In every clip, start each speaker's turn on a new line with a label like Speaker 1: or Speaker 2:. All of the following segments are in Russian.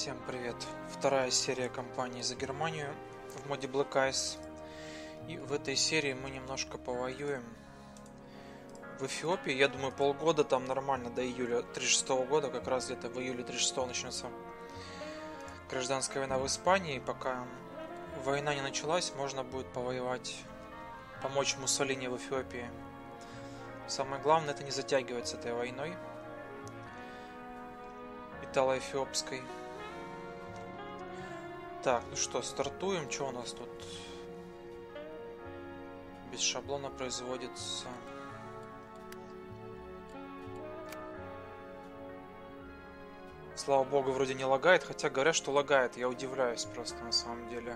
Speaker 1: Всем привет! Вторая серия кампании за Германию в моде Black Ice. И в этой серии мы немножко повоюем в Эфиопии. Я думаю, полгода там нормально, до июля 36 года. Как раз где-то в июле 36 начнется гражданская война в Испании. Пока война не началась, можно будет повоевать, помочь Муссолини в Эфиопии. Самое главное — это не затягивать с этой войной итало-эфиопской. Так, ну что, стартуем. Что у нас тут? Без шаблона производится. Слава богу, вроде не лагает, хотя говорят, что лагает. Я удивляюсь просто на самом деле.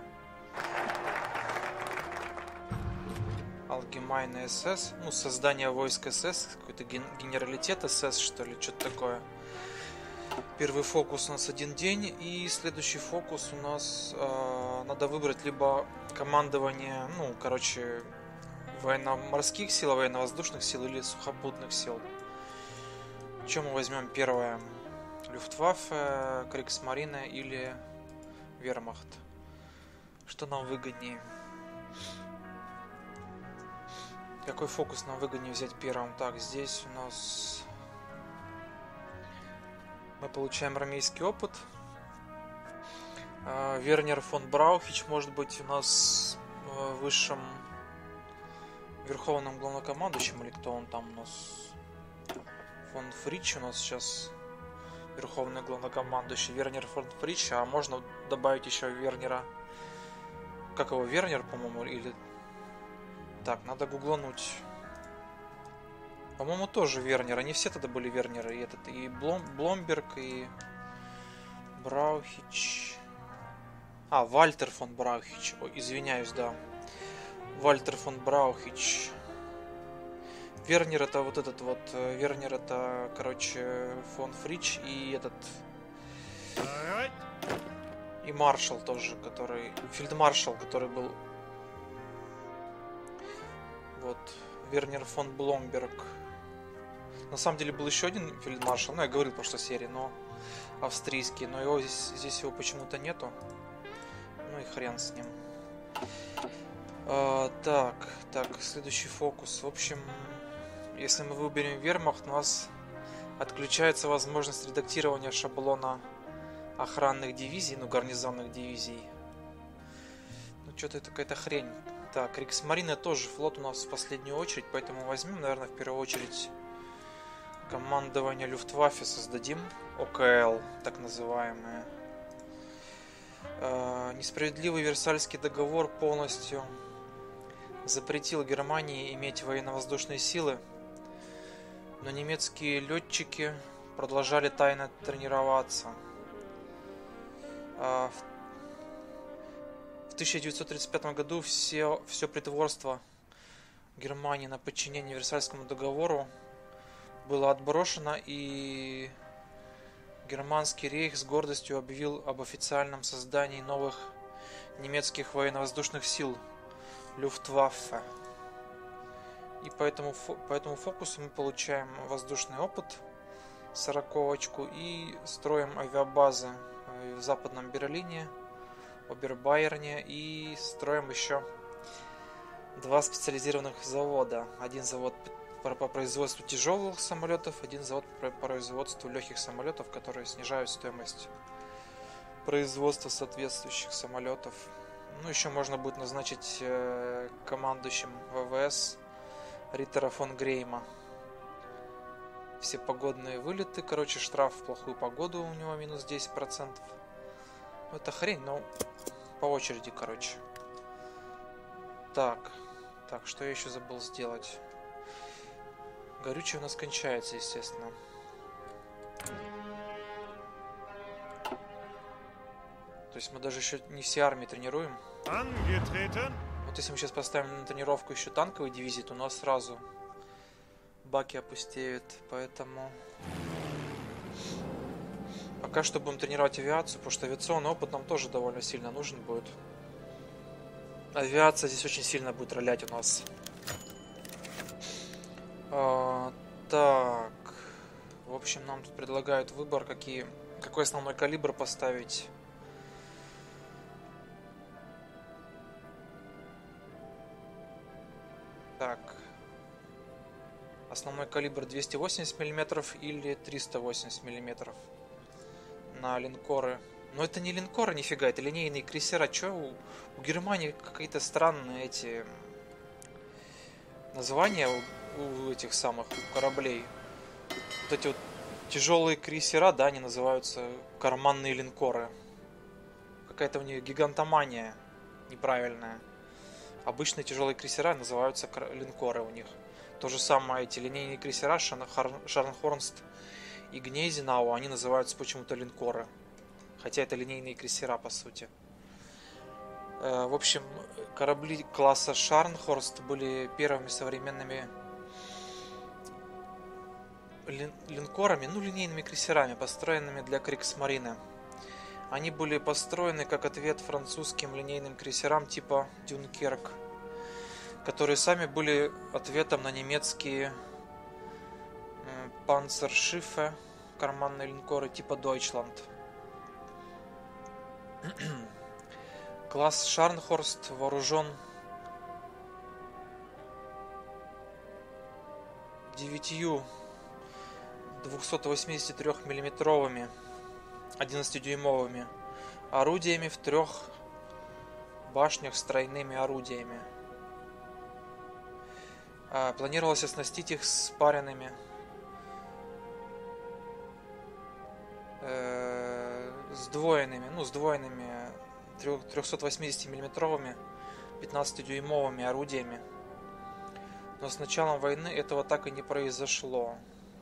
Speaker 1: Allgemeine СС, ну, создание войск СС, какой-то генералитет СС, что ли, что-то такое. Первый фокус у нас 1 день, и следующий фокус у нас надо выбрать либо командование, ну, короче, военно-морских сил, военно-воздушных сил или сухопутных сил. Чем мы возьмем первое? Люфтваффе, Кригсмарине или Вермахт? Что нам выгоднее? Какой фокус нам выгоднее взять первым? Так, здесь у нас мы получаем армейский опыт. Вернер фон Браухич может быть у нас высшим верховным главнокомандующим, или кто он там у нас? Фон Фрич у нас сейчас верховный главнокомандующий. Вернер фон Фрич, а можно добавить еще Вернера. Как его, Вернер, по-моему, или... Так, надо гуглануть. По-моему, тоже Вернер. Они все тогда были Вернеры. И этот, и Бломберг, и Браухич. Вальтер фон Браухич. Ой, извиняюсь, да. Вальтер фон Браухич. Вернер это вот этот вот. Вернер это, короче, фон Фрич и этот. И маршал тоже, который... Фельдмаршал, который был... Вот. Вернер фон Бломберг. На самом деле был еще один фельдмаршал. Ну, я говорил в прошлой серии, но австрийский. Но его здесь его почему-то нету. Ну и хрен с ним. Так, следующий фокус. В общем, если мы выберем Вермахт, у нас отключается возможность редактирования шаблона охранных дивизий, ну, гарнизонных дивизий. Ну, что-то это какая-то хрень. Так, Кригсмарине тоже флот у нас в последнюю очередь, поэтому возьмем, наверное, в первую очередь командование Люфтваффе создадим. ОКЛ, так называемые. Несправедливый Версальский договор полностью запретил Германии иметь военно-воздушные силы, но немецкие летчики продолжали тайно тренироваться. В 1935 году все притворство Германии на подчинение Версальскому договору было отброшено, и Германский рейх с гордостью объявил об официальном создании новых немецких военно-воздушных сил Люфтваффе. И по этому фокусу мы получаем воздушный опыт, 40-очку, и строим авиабазы в Западном Берлине, Обербайерне, и строим еще 2 специализированных завода. Один завод по производству тяжелых самолетов, один завод по производству легких самолетов, которые снижают стоимость производства соответствующих самолетов. Ну, еще можно будет назначить командующим ВВС Риттера фон Грейма. Все погодные вылеты, короче, штраф в плохую погоду у него минус 10%. Это хрень, но по очереди, короче. Так, что я еще забыл сделать? Горючее у нас кончается, естественно. То есть мы даже еще не все армии тренируем. Вот если мы сейчас поставим на тренировку еще танковые дивизии, то у нас сразу баки опустеют, поэтому... Пока что будем тренировать авиацию, потому что авиационный опыт нам тоже довольно сильно нужен будет. Авиация здесь очень сильно будет ролять у нас. Так. В общем, нам тут предлагают выбор, какие Какой основной калибр поставить? Так. Основной калибр 280 миллиметров или 380 миллиметров на линкоры. Но это не линкоры, нифига, это линейные крейсера. Че у Германии какие-то странные эти названия у этих самых кораблей. Вот эти вот тяжелые крейсера, да, они называются карманные линкоры. Какая-то у них гигантомания неправильная. Обычные тяжелые крейсера называются линкоры у них. То же самое эти линейные крейсера Шарнхорст и Гнейзенау, они называются почему-то линкоры. Хотя это линейные крейсера по сути. В общем, корабли класса Шарнхорст были первыми современными линкорами, ну линейными крейсерами, построенными для Криксмарины. Они были построены как ответ французским линейным крейсерам типа Дюнкерк, которые сами были ответом на немецкие Панцершиффе, карманные линкоры типа Deutschland. Класс Шарнхорст вооружен 9 283 миллиметровыми 11-дюймовыми орудиями в 3 башнях с тройными орудиями. Планировалось оснастить их спаренными сдвоенными 380 миллиметровыми 15-дюймовыми орудиями. Но с началом войны этого так и не произошло.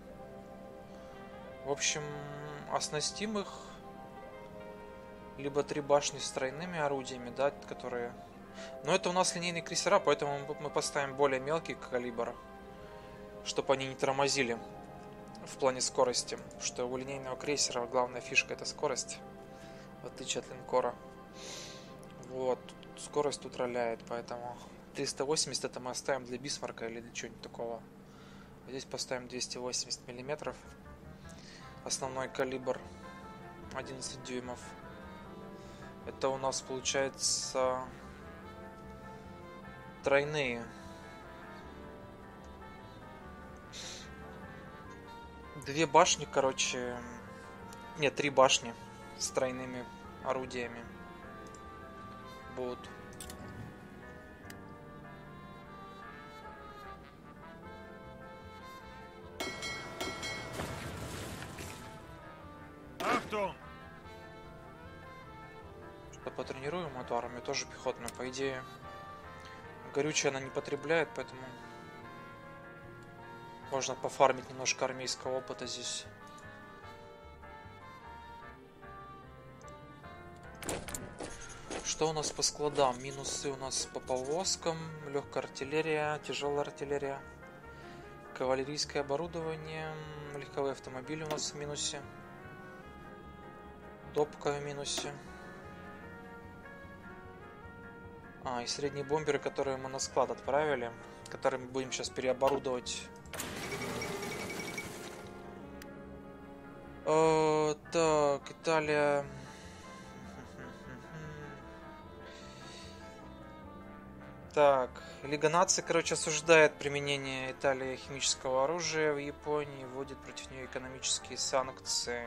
Speaker 1: В общем, оснастим их либо 3 башни с тройными орудиями, да, которые... Но это у нас линейные крейсера, поэтому мы поставим более мелкий калибр, чтобы они не тормозили в плане скорости. Что у линейного крейсера главная фишка — это скорость, в отличие от линкора. Вот, скорость тут роляет, поэтому 380 это мы оставим для Бисмарка или для чего-нибудь такого. Здесь поставим 280 миллиметров. Основной калибр 11 дюймов. Это у нас получается тройные. 2 башни, короче. Нет, 3 башни с тройными орудиями будут. Что потренируем эту армию, тоже пехотную, по идее. Горючее она не потребляет, поэтому можно пофармить немножко армейского опыта здесь. Что у нас по складам? Минусы у нас по повозкам: легкая артиллерия, тяжелая артиллерия, кавалерийское оборудование, легковые автомобили у нас в минусе, топка в минусе. И средние бомберы, которые мы на склад отправили, которые мы будем сейчас переоборудовать. Так, Италия. Так, Лига наций, короче, осуждает применение Италии химического оружия в Японии, вводит против нее экономические санкции.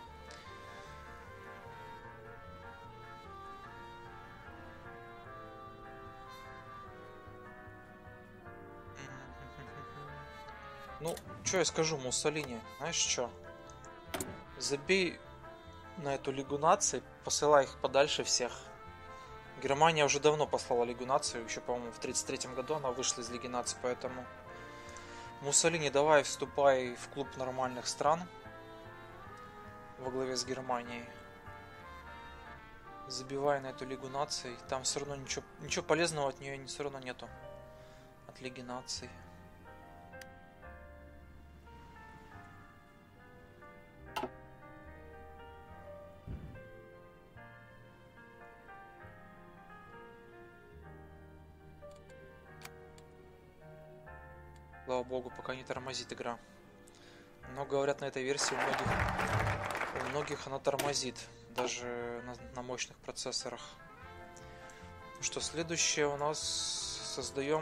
Speaker 1: Ну, что я скажу, Муссолини, знаешь что? Забей на эту Лигу наций, посылай их подальше всех. Германия уже давно послала Лигу наций, еще, по-моему, в 1933 году она вышла из Лиги наций, поэтому... Муссолини, давай вступай в клуб нормальных стран во главе с Германией. Забивай на эту Лигу наций, там все равно ничего полезного от нее все равно нету. От Лиги наций. Слава богу, пока не тормозит игра. Но говорят, на этой версии у многих У многих оно тормозит, даже на мощных процессорах. Что следующее у нас создаем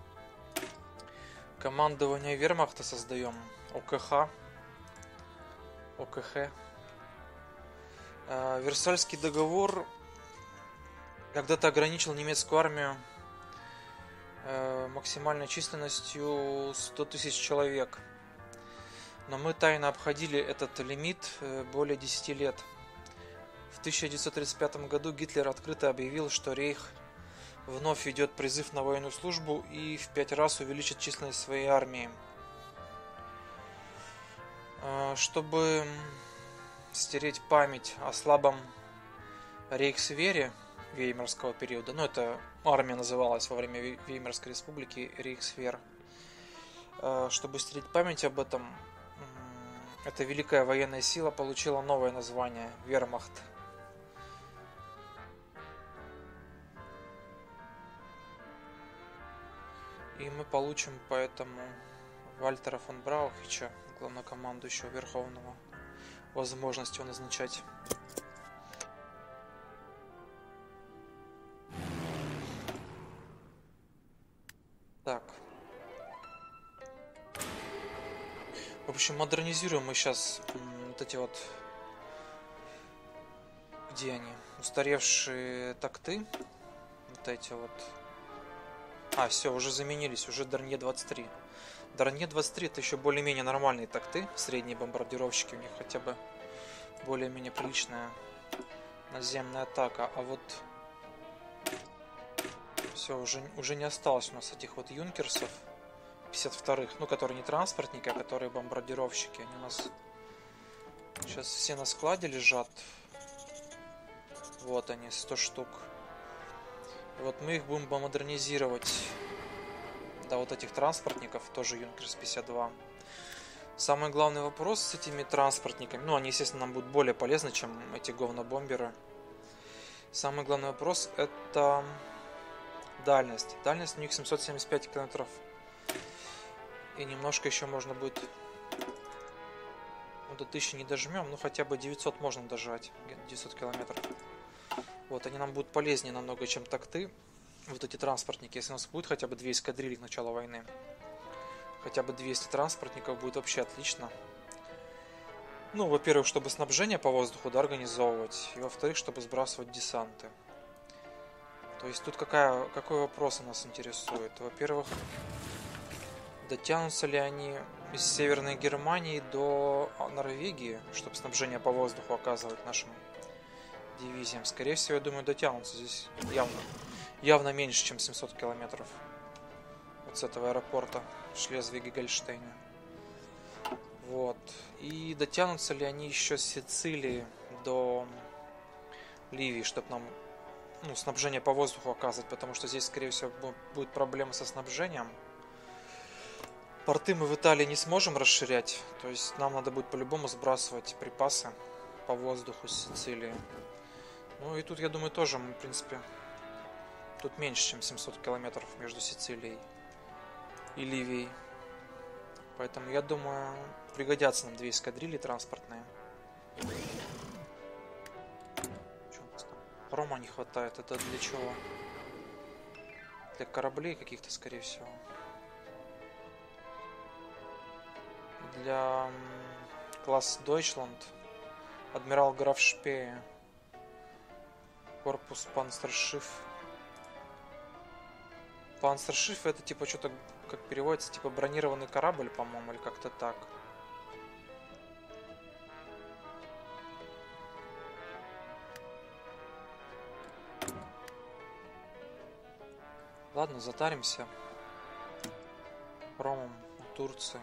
Speaker 1: командование вермахта, создаем ОКХ. Версальский договор когда-то ограничил немецкую армию максимальной численностью 100 тысяч человек. Но мы тайно обходили этот лимит более 10 лет. В 1935 году Гитлер открыто объявил, что Рейх вновь ведет призыв на военную службу и в 5 раз увеличит численность своей армии. Чтобы стереть память о слабом рейхсвере Веймарского периода, это армия называлась во время Веймарской республики Рейхсвер, чтобы стереть память об этом, эта великая военная сила получила новое название – Вермахт. И мы получим поэтому Вальтера фон Браухича, главнокомандующего Верховного, возможность его назначать. Так. В общем, модернизируем мы сейчас вот эти вот... Где они? Устаревшие такты. Вот эти вот. Все, уже заменились, уже Дарнье 23. Дарнье 23 это еще более-менее нормальные такты. Средние бомбардировщики, у них хотя бы более-менее приличная наземная атака. А вот все, уже не осталось у нас этих вот юнкерсов 52-х, которые не транспортники, а которые бомбардировщики. Они у нас сейчас все на складе лежат. Вот они, 100 штук. И вот мы их будем модернизировать до вот этих транспортников, тоже Юнкерс 52. Самый главный вопрос с этими транспортниками, они, естественно, нам будут более полезны, чем эти говнобомберы. Самый главный вопрос — это дальность. Дальность у них 775 километров. И немножко еще можно будет... до 1000 не дожмем, хотя бы 900 можно дожать. 900 километров. Вот, они нам будут полезнее намного, чем такты. Вот эти транспортники. Если у нас будет хотя бы 2 эскадрильи к началу войны. Хотя бы 200 транспортников будет вообще отлично. Во-первых, чтобы снабжение по воздуху организовывать. И во-вторых, чтобы сбрасывать десанты. То есть тут какой вопрос нас интересует? Во-первых, дотянутся ли они из Северной Германии до Норвегии, чтобы снабжение по воздуху оказывать нашим дивизиям? Скорее всего, я думаю, дотянутся. Здесь явно меньше, чем 700 километров вот с этого аэропорта в Шлезвиге-Гольштейне. Вот. И дотянутся ли они еще с Сицилии до Ливии, чтобы нам снабжение по воздуху оказывать, потому что здесь, скорее всего, будет проблема со снабжением. Порты мы в Италии не сможем расширять, то есть нам надо будет по-любому сбрасывать припасы по воздуху с Сицилии. И тут, я думаю, тоже мы, в принципе, тут меньше, чем 700 километров между Сицилией и Ливией. Поэтому, я думаю, пригодятся нам 2 эскадрильи транспортные. Что у нас там? Прома не хватает. Это для чего? Для кораблей каких-то, скорее всего. Для класс Deutschland. Адмирал граф Шпее. Корпус Панцершиф. Панцершиф это типа что-то, как переводится, типа бронированный корабль, по-моему, или как-то так. Ладно, затаримся промом у Турции.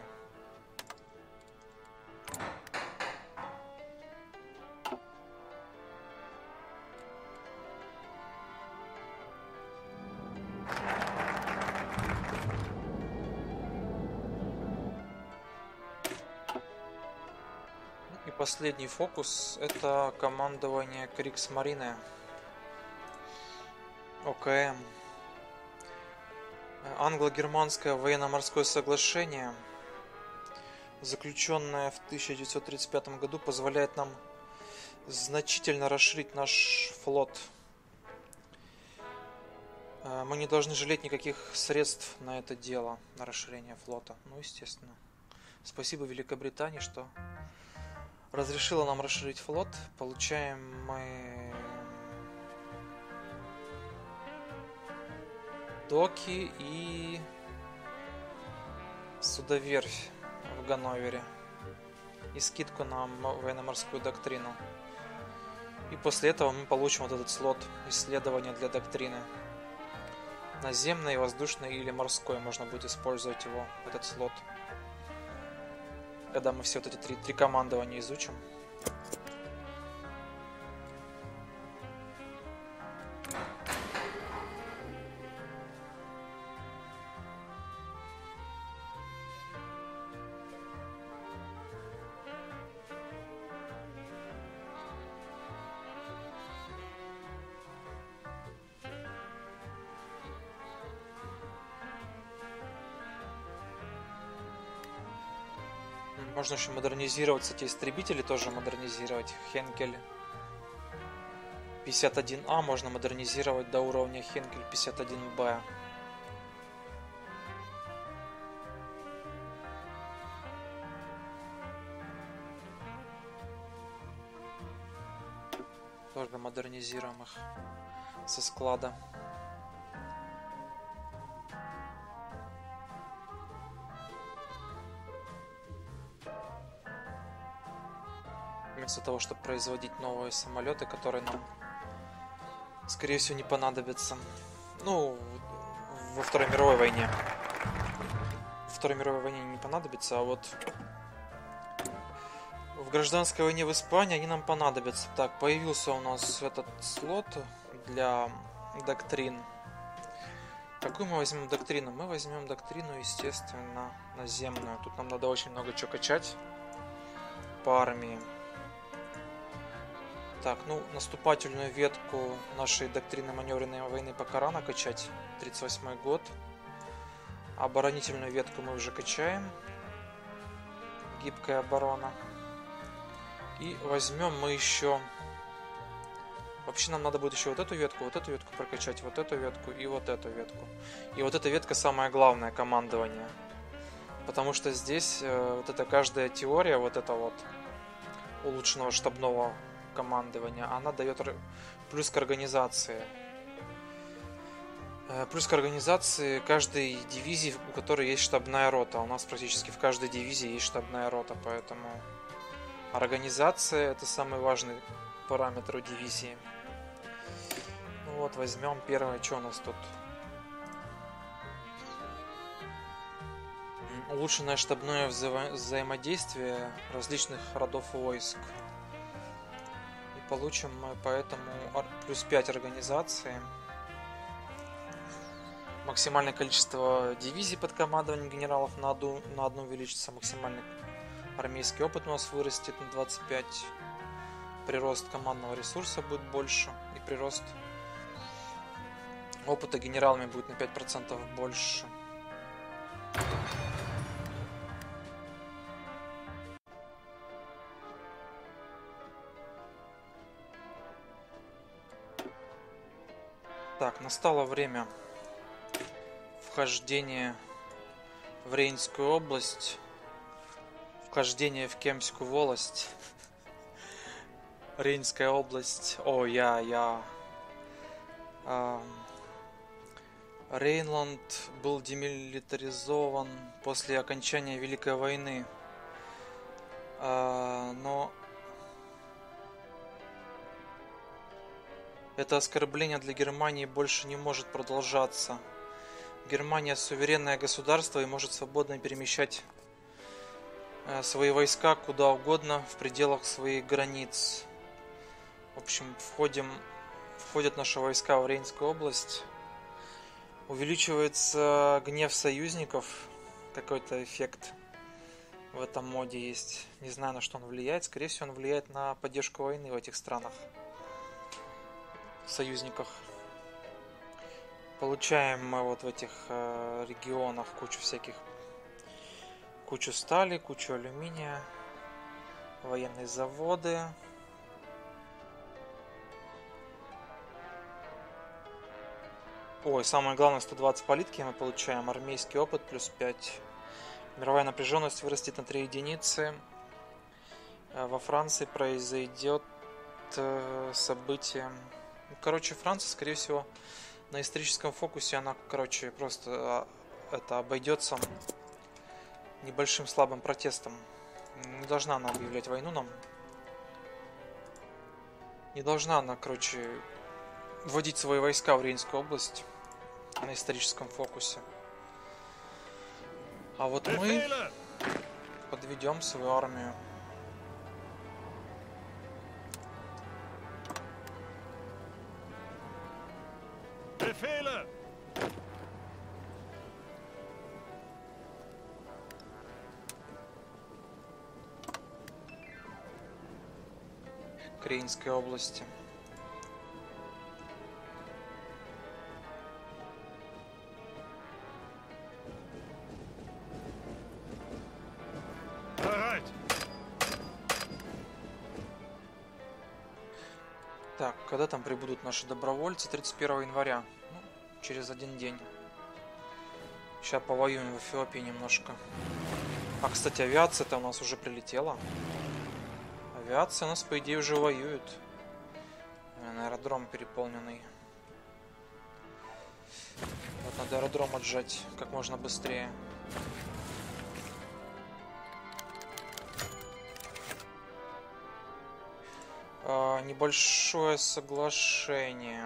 Speaker 1: И последний фокус — это командование Кригсмарине, ОКМ. Англо-германское военно-морское соглашение, заключенное в 1935 году, позволяет нам значительно расширить наш флот. Мы не должны жалеть никаких средств на это дело, на расширение флота. Ну, естественно. Спасибо Великобритании, что разрешила нам расширить флот. Получаем мы доки и судоверфь в Ганновере. И скидку на военно-морскую доктрину. И после этого мы получим вот этот слот исследования для доктрины. Наземный, воздушный или морской. Можно будет использовать его, этот слот. Когда мы все вот эти три командования изучим. Можно еще модернизировать, кстати, истребители тоже модернизировать. Хенкель 51А можно модернизировать до уровня Хенкель 51Б. Тоже модернизируем их со склада. Вместо того, чтобы производить новые самолеты, которые нам, скорее всего, не понадобятся. Ну, во Второй мировой войне. Во Второй мировой войне не понадобится, а вот в гражданской войне в Испании они нам понадобятся. Так, появился у нас этот слот для доктрин. Какую мы возьмем доктрину? Мы возьмем доктрину, естественно, наземную. Тут нам надо очень много чего качать по армии. Так, ну, наступательную ветку нашей доктрины маневренной войны пока рано качать. 38-й год. Оборонительную ветку мы уже качаем. Гибкая оборона. И возьмем мы еще... Вообще нам надо будет еще вот эту ветку прокачать, вот эту ветку и вот эту ветку. И вот эта ветка самое главное, командование. Потому что здесь вот эта каждая теория, вот эта вот улучшенного штабного командования, она дает плюс к организации. Плюс к организации каждой дивизии, у которой есть штабная рота. У нас практически в каждой дивизии есть штабная рота, поэтому организация — это самый важный параметр у дивизии. Ну вот, возьмем первое, что у нас тут. Улучшенное штабное взаимодействие различных родов войск. Получим мы поэтому плюс 5 организации. Максимальное количество дивизий под командованием генералов на одну увеличится. Максимальный армейский опыт у нас вырастет на 25. Прирост командного ресурса будет больше. И прирост опыта генералами будет на 5% больше. Так, настало время вхождения в Рейнскую область, вхождение в Кемскую волость. Рейнская область. Рейнланд был демилитаризован после окончания Великой войны. Но это оскорбление для Германии больше не может продолжаться. Германия суверенное государство и может свободно перемещать свои войска куда угодно в пределах своих границ. В общем, входят наши войска в Рейнскую область. Увеличивается гнев союзников. Какой-то эффект в этом моде есть. Не знаю, на что он влияет. Скорее всего, он влияет на поддержку войны в этих странах. Союзниках. Получаем мы вот в этих регионах кучу стали, кучу алюминия, военные заводы. Ой, самое главное, 120 политики мы получаем. Армейский опыт плюс 5. Мировая напряженность вырастет на 3 единицы. Во Франции произойдет событие. Короче, Франция, скорее всего, на историческом фокусе она, короче, просто это обойдется небольшим слабым протестом. Не должна она объявлять войну нам. Не должна она, короче, вводить свои войска в Рейнскую область на историческом фокусе. А вот мы подведем свою армию. К Рейнской области. Так, когда там прибудут наши добровольцы? 31 января. Ну, через один день. Сейчас повоюем в Эфиопии немножко. А, кстати, авиация-то у нас уже прилетела. Авиация у нас, по идее, уже воюет. Аэродром переполненный. Вот надо аэродром отжать как можно быстрее. Небольшое соглашение.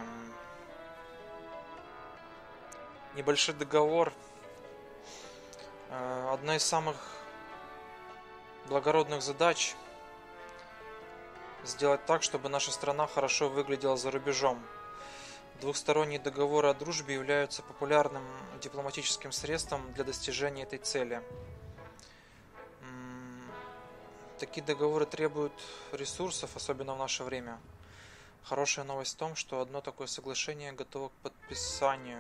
Speaker 1: Небольшой договор. Одна из самых благородных задач — сделать так, чтобы наша страна хорошо выглядела за рубежом. Двухсторонние договоры о дружбе являются популярным дипломатическим средством для достижения этой цели. Такие договоры требуют ресурсов, особенно в наше время. Хорошая новость в том, что одно такое соглашение готово к подписанию.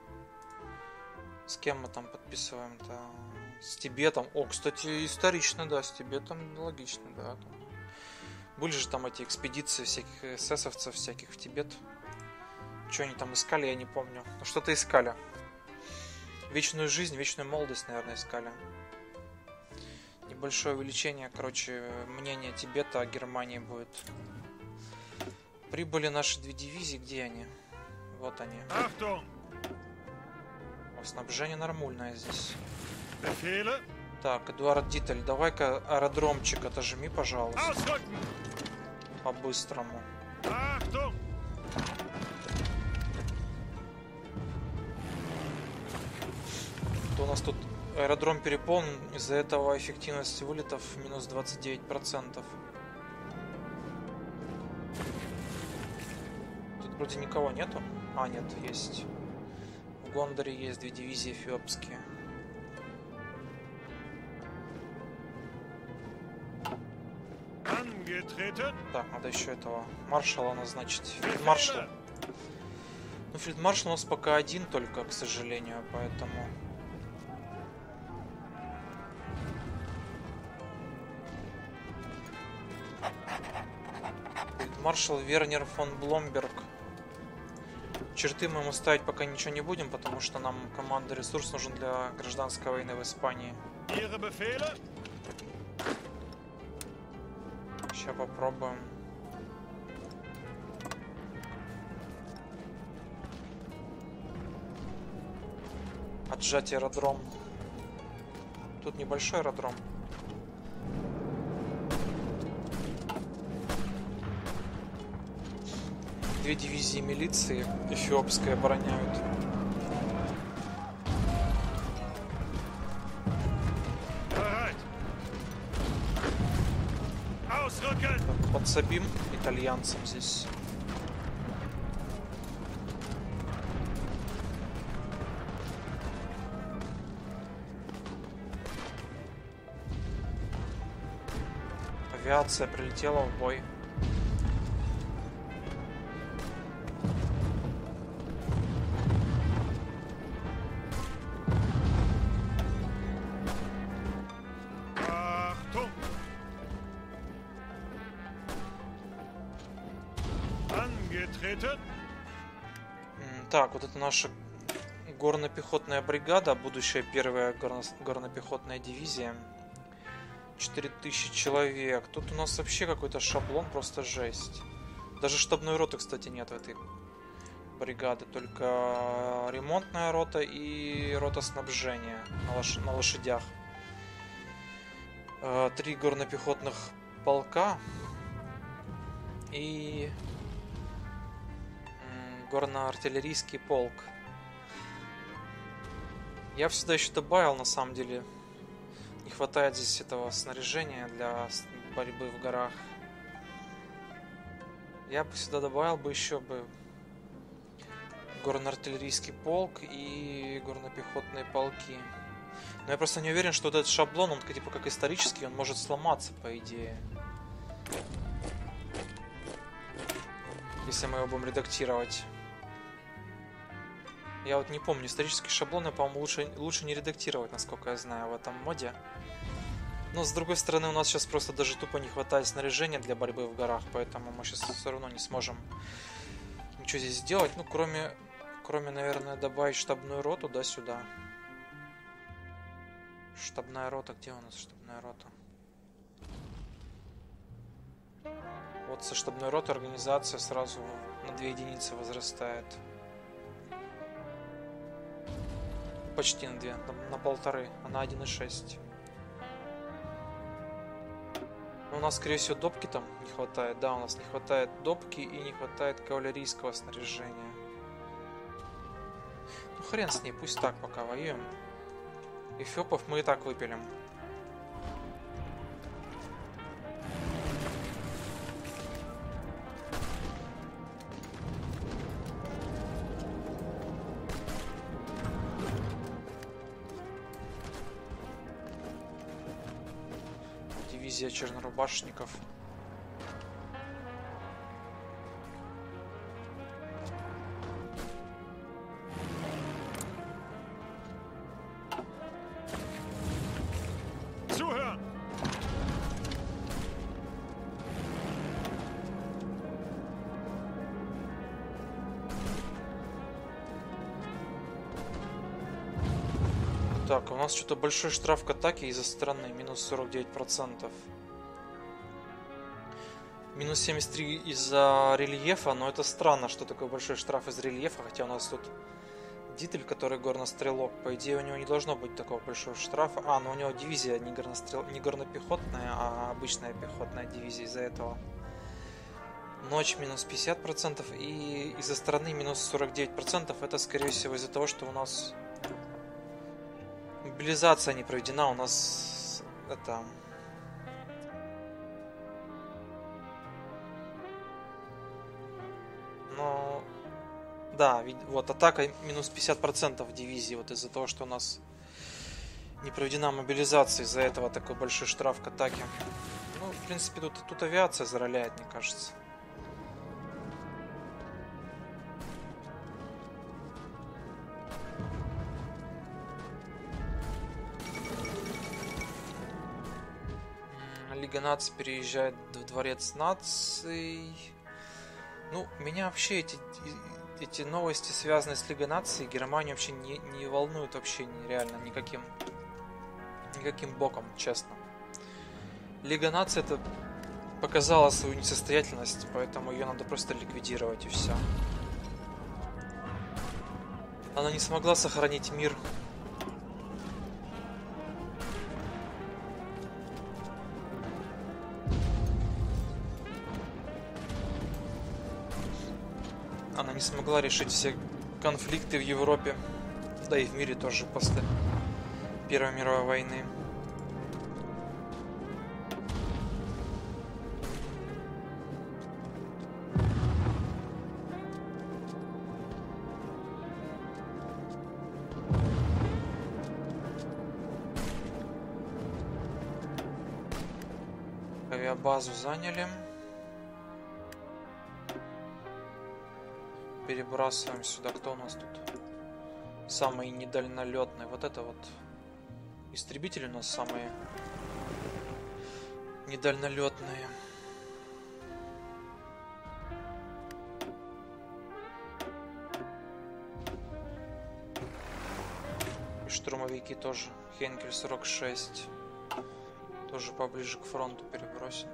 Speaker 1: С кем мы там подписываем-то? С Тибетом. О, кстати, исторично, да, с Тибетом логично, да. Были же там эти экспедиции всяких эсэсовцев всяких в Тибет. Что они там искали, я не помню. Но что-то искали. Вечную жизнь, вечную молодость, наверное, искали. Небольшое увеличение, короче, мнения Тибета о Германии будет. Прибыли наши 2 дивизии, где они? Вот они. О, снабжение нормальное здесь. Так, Эдуард Дитель, давай-ка аэродромчик отожми, пожалуйста. По-быстрому. То у нас тут аэродром переполнен, из-за этого эффективность вылетов минус 29%. Тут вроде никого нету. А, нет, есть. В Гондоре есть 2 дивизии эфиопские. Так, надо еще этого маршала назначить. Фельдмаршал. Ну, фельдмаршал у нас пока один только, к сожалению, поэтому... Маршал Вернер фон Бломберг. Черты мы ему ставить пока ничего не будем, потому что нам команда ресурс нужен для гражданской войны в Испании. Сейчас попробуем. Отжать аэродром. Тут небольшой аэродром. Две дивизии милиции эфиопской обороняют. Так, подсобим итальянцам здесь. Авиация прилетела в бой. Так, вот это наша горно-пехотная бригада, будущая первая горно-пехотная дивизия. 4000 человек. Тут у нас вообще какой-то шаблон, просто жесть. Даже штабной роты, кстати, нет в этой бригаде. Только ремонтная рота и рота снабжения на лошадях. 3 горно-пехотных полка и горно-артиллерийский полк. Я всегда еще добавил, на самом деле, не хватает здесь этого снаряжения для борьбы в горах. Я бы сюда добавил бы еще бы горно-артиллерийский полк и горно-пехотные полки. Но я просто не уверен, что вот этот шаблон, он типа как исторический, он может сломаться, по идее. Если мы его будем редактировать. Я вот не помню, исторические шаблоны, по-моему, лучше не редактировать, насколько я знаю, в этом моде. Но с другой стороны, у нас сейчас просто даже тупо не хватает снаряжения для борьбы в горах, поэтому мы сейчас все равно не сможем ничего здесь сделать. Ну, кроме, наверное, добавить штабную роту, да, сюда. Штабная рота, где у нас штабная рота? Вот со штабной роты организация сразу на 2 единицы возрастает. Почти на 2, на 1,5, а на 1,6. Но у нас, скорее всего, допки там не хватает. Да, у нас не хватает допки и не хватает кавалерийского снаряжения. Ну хрен с ней, пусть так пока воюем. Эфиопов мы и так выпилим. Дивизия чернорубашников. Так, у нас что-то большой штраф к атаке из-за стороны, минус 49%. Минус 73 из-за рельефа, но это странно, что такой большой штраф из рельефа, хотя у нас тут Дитель, который горнострелок, по идее у него не должно быть такого большого штрафа. А, но у него дивизия не горнопехотная, а обычная пехотная дивизия из-за этого. Ночь минус 50% и из-за стороны минус 49%. Это скорее всего из-за того, что у нас мобилизация не проведена, у нас это... Но... Да, вот атака минус 50% дивизии, вот из-за того, что у нас не проведена мобилизация, из-за этого такой большой штраф к атаке. Ну, в принципе, тут авиация зароляет, мне кажется. Лига наций переезжает в дворец наций. Ну, меня вообще эти новости, связанные с Лигой наций, Германию вообще не волнуют вообще реально никаким боком, честно. Лига наций это показала свою несостоятельность, поэтому ее надо просто ликвидировать и все. Она не смогла сохранить мир. Она не смогла решить все конфликты в Европе, да и в мире тоже после Первой мировой войны. Авиабазу заняли. Перебрасываем сюда. Кто у нас тут? Самые недальнолетные. Вот это вот. Истребители у нас самые недальнолетные. И штурмовики тоже. Хенкель 46. Тоже поближе к фронту перебросим.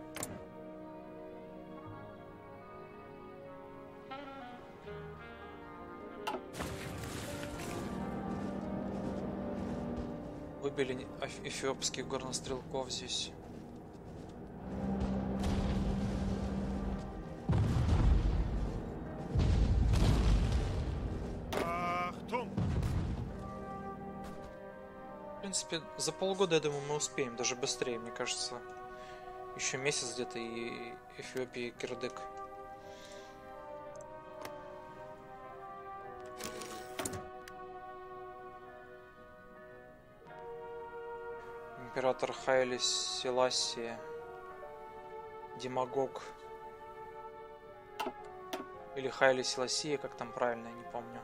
Speaker 1: Выбили эфиопских горнострелков здесь. В принципе, за полгода, я думаю, мы успеем, даже быстрее, мне кажется. Еще месяц где-то и Эфиопия, и кирдык. Император Хайли Селасия, демагог. Или Хайли Селасия, как там правильно, я не помню.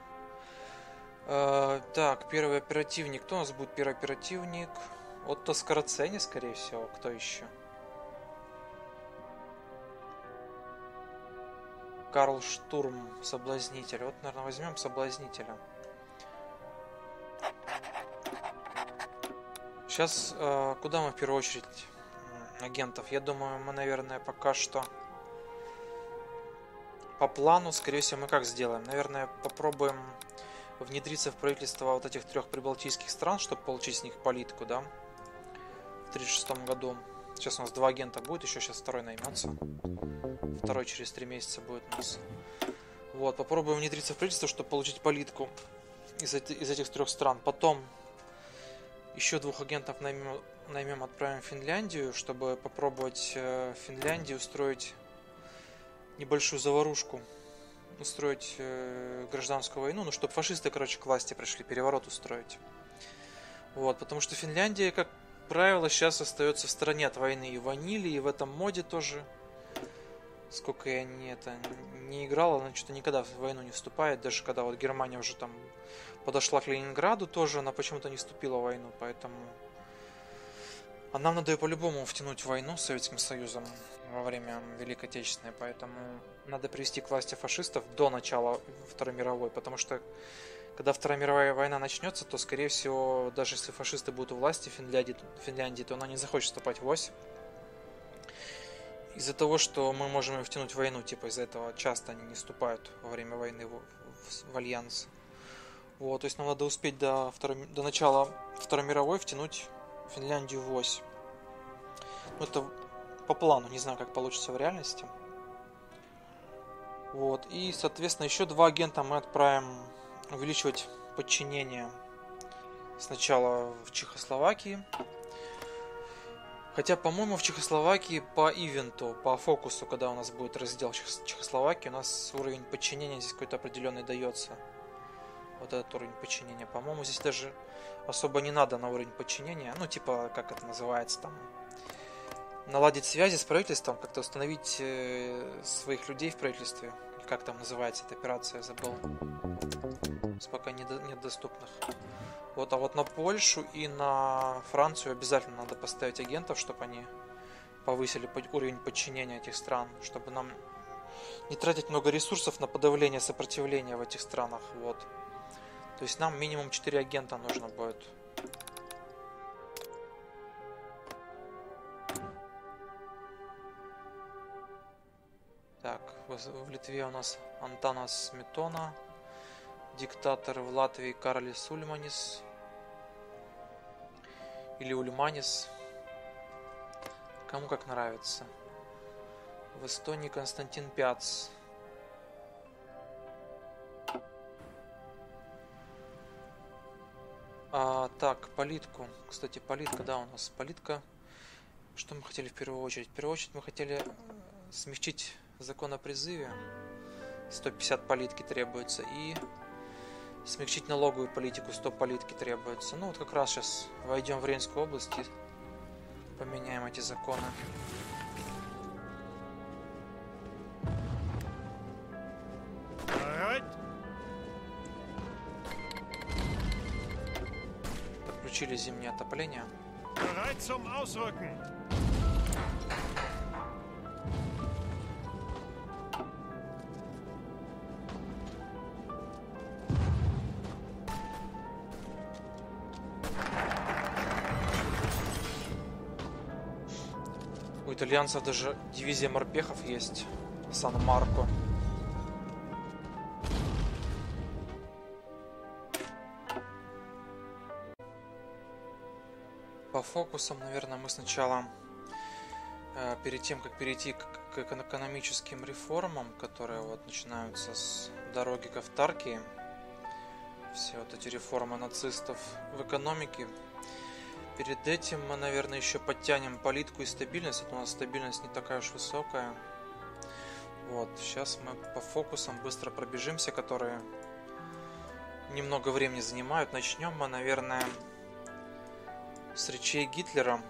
Speaker 1: Так, первый оперативник. Кто у нас будет первый оперативник? Отто Скорцени, скорее всего. Кто еще? Карл Штурм, соблазнитель. Вот, наверное, возьмем соблазнителя. Сейчас куда мы в первую очередь агентов? Я думаю, мы, наверное, пока что по плану, скорее всего, мы как сделаем? Наверное, попробуем внедриться в правительство вот этих 3 прибалтийских стран, чтобы получить с них политику, да? В 1936 году. Сейчас у нас 2 агента будет, еще сейчас 2-й наймется. 2-й через 3 месяца будет у нас. Вот, попробуем внедриться в правительство, чтобы получить политику из этих 3 стран. Потом еще 2 агентов наймем, отправим в Финляндию, чтобы попробовать в Финляндии устроить небольшую заварушку. Устроить гражданскую войну, ну, чтобы фашисты, короче, к власти пришли, переворот устроить. Вот, потому что Финляндия, как правило, сейчас остается в стороне от войны и в ванили, и в этом моде тоже. Сколько я не играл, она что-то никогда в войну не вступает, даже когда вот Германия уже там подошла к Ленинграду, тоже она почему-то не вступила в войну, поэтому... А нам надо ее по-любому втянуть в войну с Советским Союзом во время Великой Отечественной, поэтому надо привести к власти фашистов до начала Второй мировой, потому что когда Вторая мировая война начнется, то, скорее всего, даже если фашисты будут у власти в Финляндии, то она не захочет вступать в ось. Из-за того, что мы можем ее втянуть в войну, типа из-за этого часто они не вступают во время войны в альянс. Вот, то есть нам надо успеть до начала Второй мировой втянуть Финляндию в ось. Ну, это по плану, не знаю, как получится в реальности. Вот, и, соответственно, еще 2 агента мы отправим увеличивать подчинение сначала в Чехословакии. Хотя, по-моему, в Чехословакии по ивенту, по фокусу, когда у нас будет раздел Чехословакии, у нас уровень подчинения здесь какой-то определенный дается. Вот этот уровень подчинения. По-моему, здесь даже особо не надо на уровень подчинения. Ну, типа, как это называется там. Наладить связи с правительством, как-то установить своих людей в правительстве. Как там называется эта операция, я забыл. Пока нет доступных. Вот, а вот на Польшу и на Францию обязательно надо поставить агентов, чтобы они повысили уровень подчинения этих стран, чтобы нам не тратить много ресурсов на подавление сопротивления в этих странах. Вот. То есть нам минимум 4 агента нужно будет. Так, в Литве у нас Антанас Сметона, диктатор в Латвии Карлис Ульманис или Ульманис, кому как нравится. В Эстонии Константин Пяц. Так, политку. Кстати, политка, да, у нас политка. Что мы хотели в первую очередь? В первую очередь мы хотели смягчить закон о призыве. 150 политки требуется. И смягчить налоговую политику. 100 политки требуется. Ну вот как раз сейчас войдем в Рейнскую область и поменяем эти законы. Подключили зимнее отопление. итальянцев даже дивизия морпехов есть. Сан-Марко. По фокусам, наверное, мы сначала, перед тем, как перейти к экономическим реформам, которые вот начинаются с дороги к автаркии, все вот эти реформы нацистов в экономике, перед этим мы, наверное, еще подтянем политику и стабильность. У нас стабильность не такая уж высокая. Вот, сейчас мы по фокусам быстро пробежимся, которые немного времени занимают. Начнем мы, наверное, с речей Гитлера.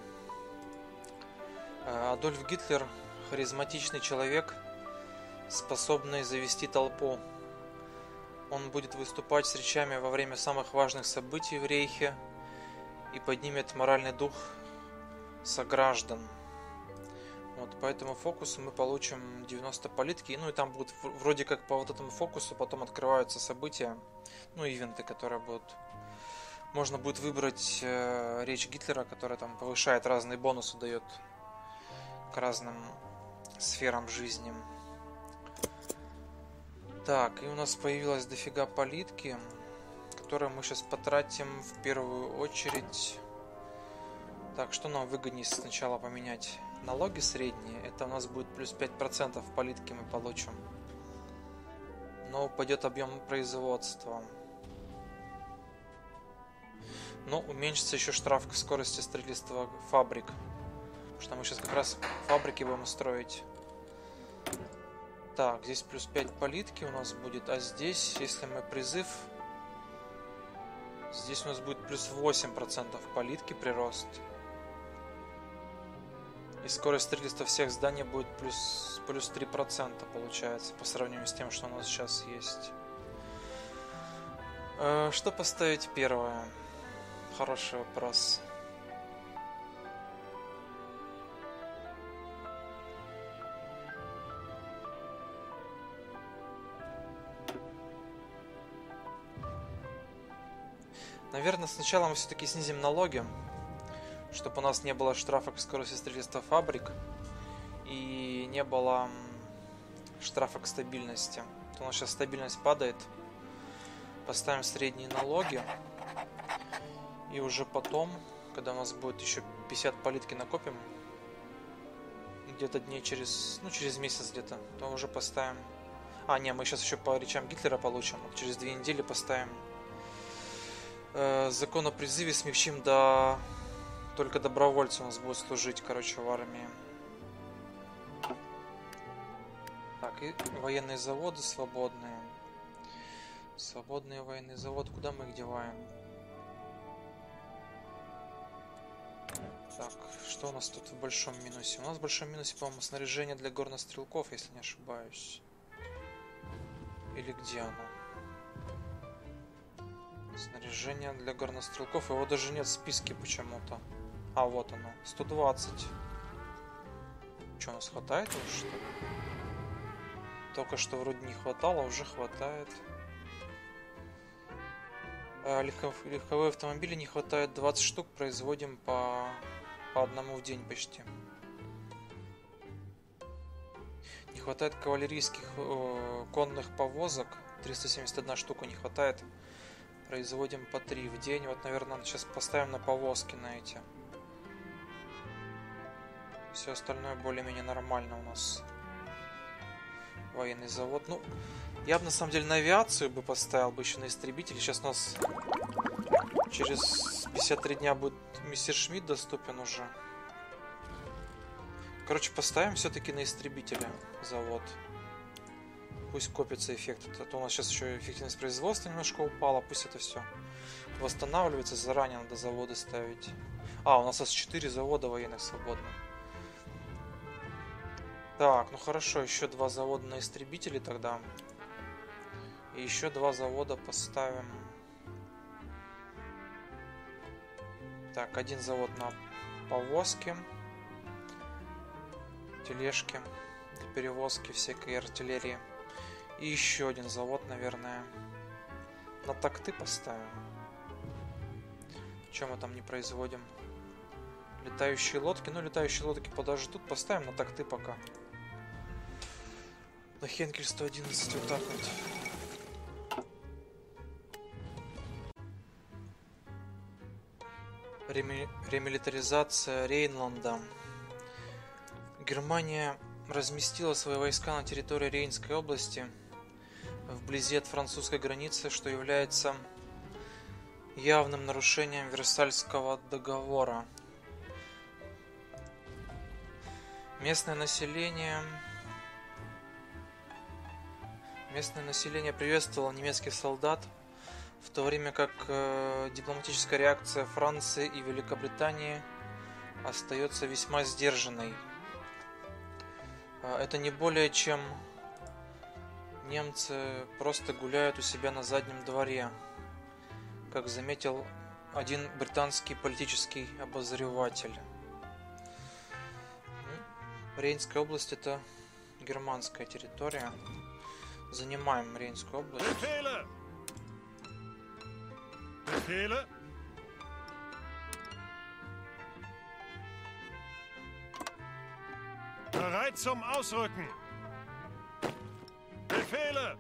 Speaker 1: Адольф Гитлер – харизматичный человек, способный завести толпу. Он будет выступать с речами во время самых важных событий в Рейхе и поднимет моральный дух сограждан. Вот, по этому фокусу мы получим 90 политики. Ну и там будут вроде как по вот этому фокусу потом открываются события, ну ивенты, которые будут. Можно будет выбрать речь Гитлера, которая там повышает разные бонусы, дает к разным сферам жизни. Так, и у нас появилось дофига политики, которые мы сейчас потратим в первую очередь. Так, что нам выгоднее сначала поменять? Налоги средние, это у нас будет плюс 5% в политике мы получим. Но упадет объем производства. Но уменьшится еще штраф к скорости строительства фабрик. Потому что мы сейчас как раз фабрики будем строить. Так, здесь плюс 5 политики у нас будет. А здесь, если мы призыв, здесь у нас будет плюс 8% политики прирост. И скорость строительства всех зданий будет плюс 3% получается, по сравнению с тем, что у нас сейчас есть. Что поставить первое? Хороший вопрос. Наверное, сначала мы все-таки снизим налоги, чтобы у нас не было штрафа к скорости строительства фабрик и не было штрафа к стабильности. У нас сейчас стабильность падает. Поставим средние налоги. И уже потом, когда у нас будет еще 50 политики накопим, где-то дней через месяц где-то, то уже поставим. Не, мы сейчас еще по речам Гитлера получим. Вот через 2 недели поставим закон о призыве, смягчим до... Только добровольцы у нас будут служить, короче, в армии. Так, и военные заводы свободные. Свободные военные заводы, куда мы их деваем? Так, что у нас тут в большом минусе? У нас в большом минусе, по-моему, снаряжение для горнострелков, если не ошибаюсь. Или где оно? Снаряжение для горнострелков. Его даже нет в списке почему-то. Вот оно. 120. Что, у нас хватает уже, что ли? Только что вроде не хватало, уже хватает. Легковые автомобили не хватает 20 штук. Производим по одному в день почти. Не хватает кавалерийских конных повозок. 371 штука не хватает. Производим по 3 в день. Вот, наверное, сейчас поставим на повозки на эти. Все остальное более-менее нормально у нас. Военный завод. Ну, я бы на самом деле на авиацию бы поставил, бы еще на истребители. Сейчас у нас через 53 дня будет мистер Шмидт доступен уже. Короче, поставим все-таки на истребителя завод. Пусть копится эффект. А то у нас сейчас еще эффективность производства немножко упала. Пусть это все восстанавливается. Заранее надо заводы ставить. У нас аж 4 завода военных свободно. Так, ну хорошо. Еще 2 завода на истребители тогда. И еще 2 завода поставим. Так, 1 завод на повозки. Тележки. Для перевозки всякой артиллерии. И еще 1 завод, наверное, на такты поставим. Чем мы там не производим? Летающие лодки. Ну, летающие лодки подождут. Поставим на такты пока. На Хенкель 111 вот так вот. Ремилитаризация Рейнланда. Германия разместила свои войска на территории Рейнской области вблизи от французской границы, что является явным нарушением Версальского договора. Местное население приветствовало немецких солдат, в то время как дипломатическая реакция Франции и Великобритании остается весьма сдержанной. Это не более чем немцы просто гуляют у себя на заднем дворе, как заметил один британский политический обозреватель. Рейнская область — это германская территория. Занимаем Рейнскую область.
Speaker 2: Befehle? Bereit zum Ausrücken. Befehle!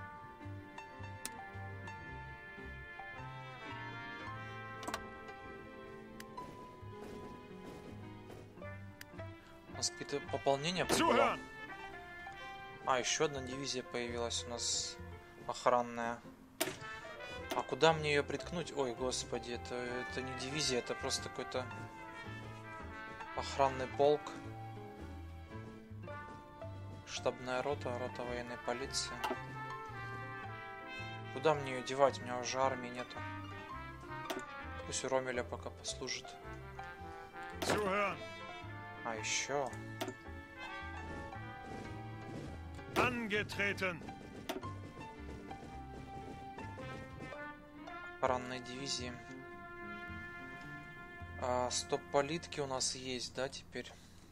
Speaker 1: У нас какие-то пополнения прибыло. А, еще одна дивизия появилась у нас, охранная. А куда мне ее приткнуть? Ой, господи, это не дивизия, это просто какой-то охранный полк. Штабная рота, рота военной полиции. Куда мне ее девать? У меня уже армии нету. Пусть у Ромеля пока послужит. А еще.
Speaker 2: Angetreten.
Speaker 1: Охранной дивизии. Стоп-политки у нас есть, да, теперь?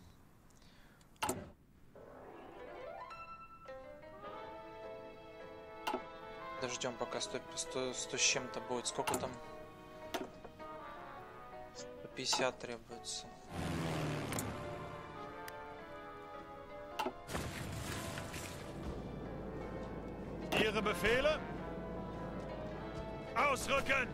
Speaker 1: Подождем, пока 100 с чем-то будет. Сколько там? 150 требуется.
Speaker 2: Ihre Befehle? Ausrücken!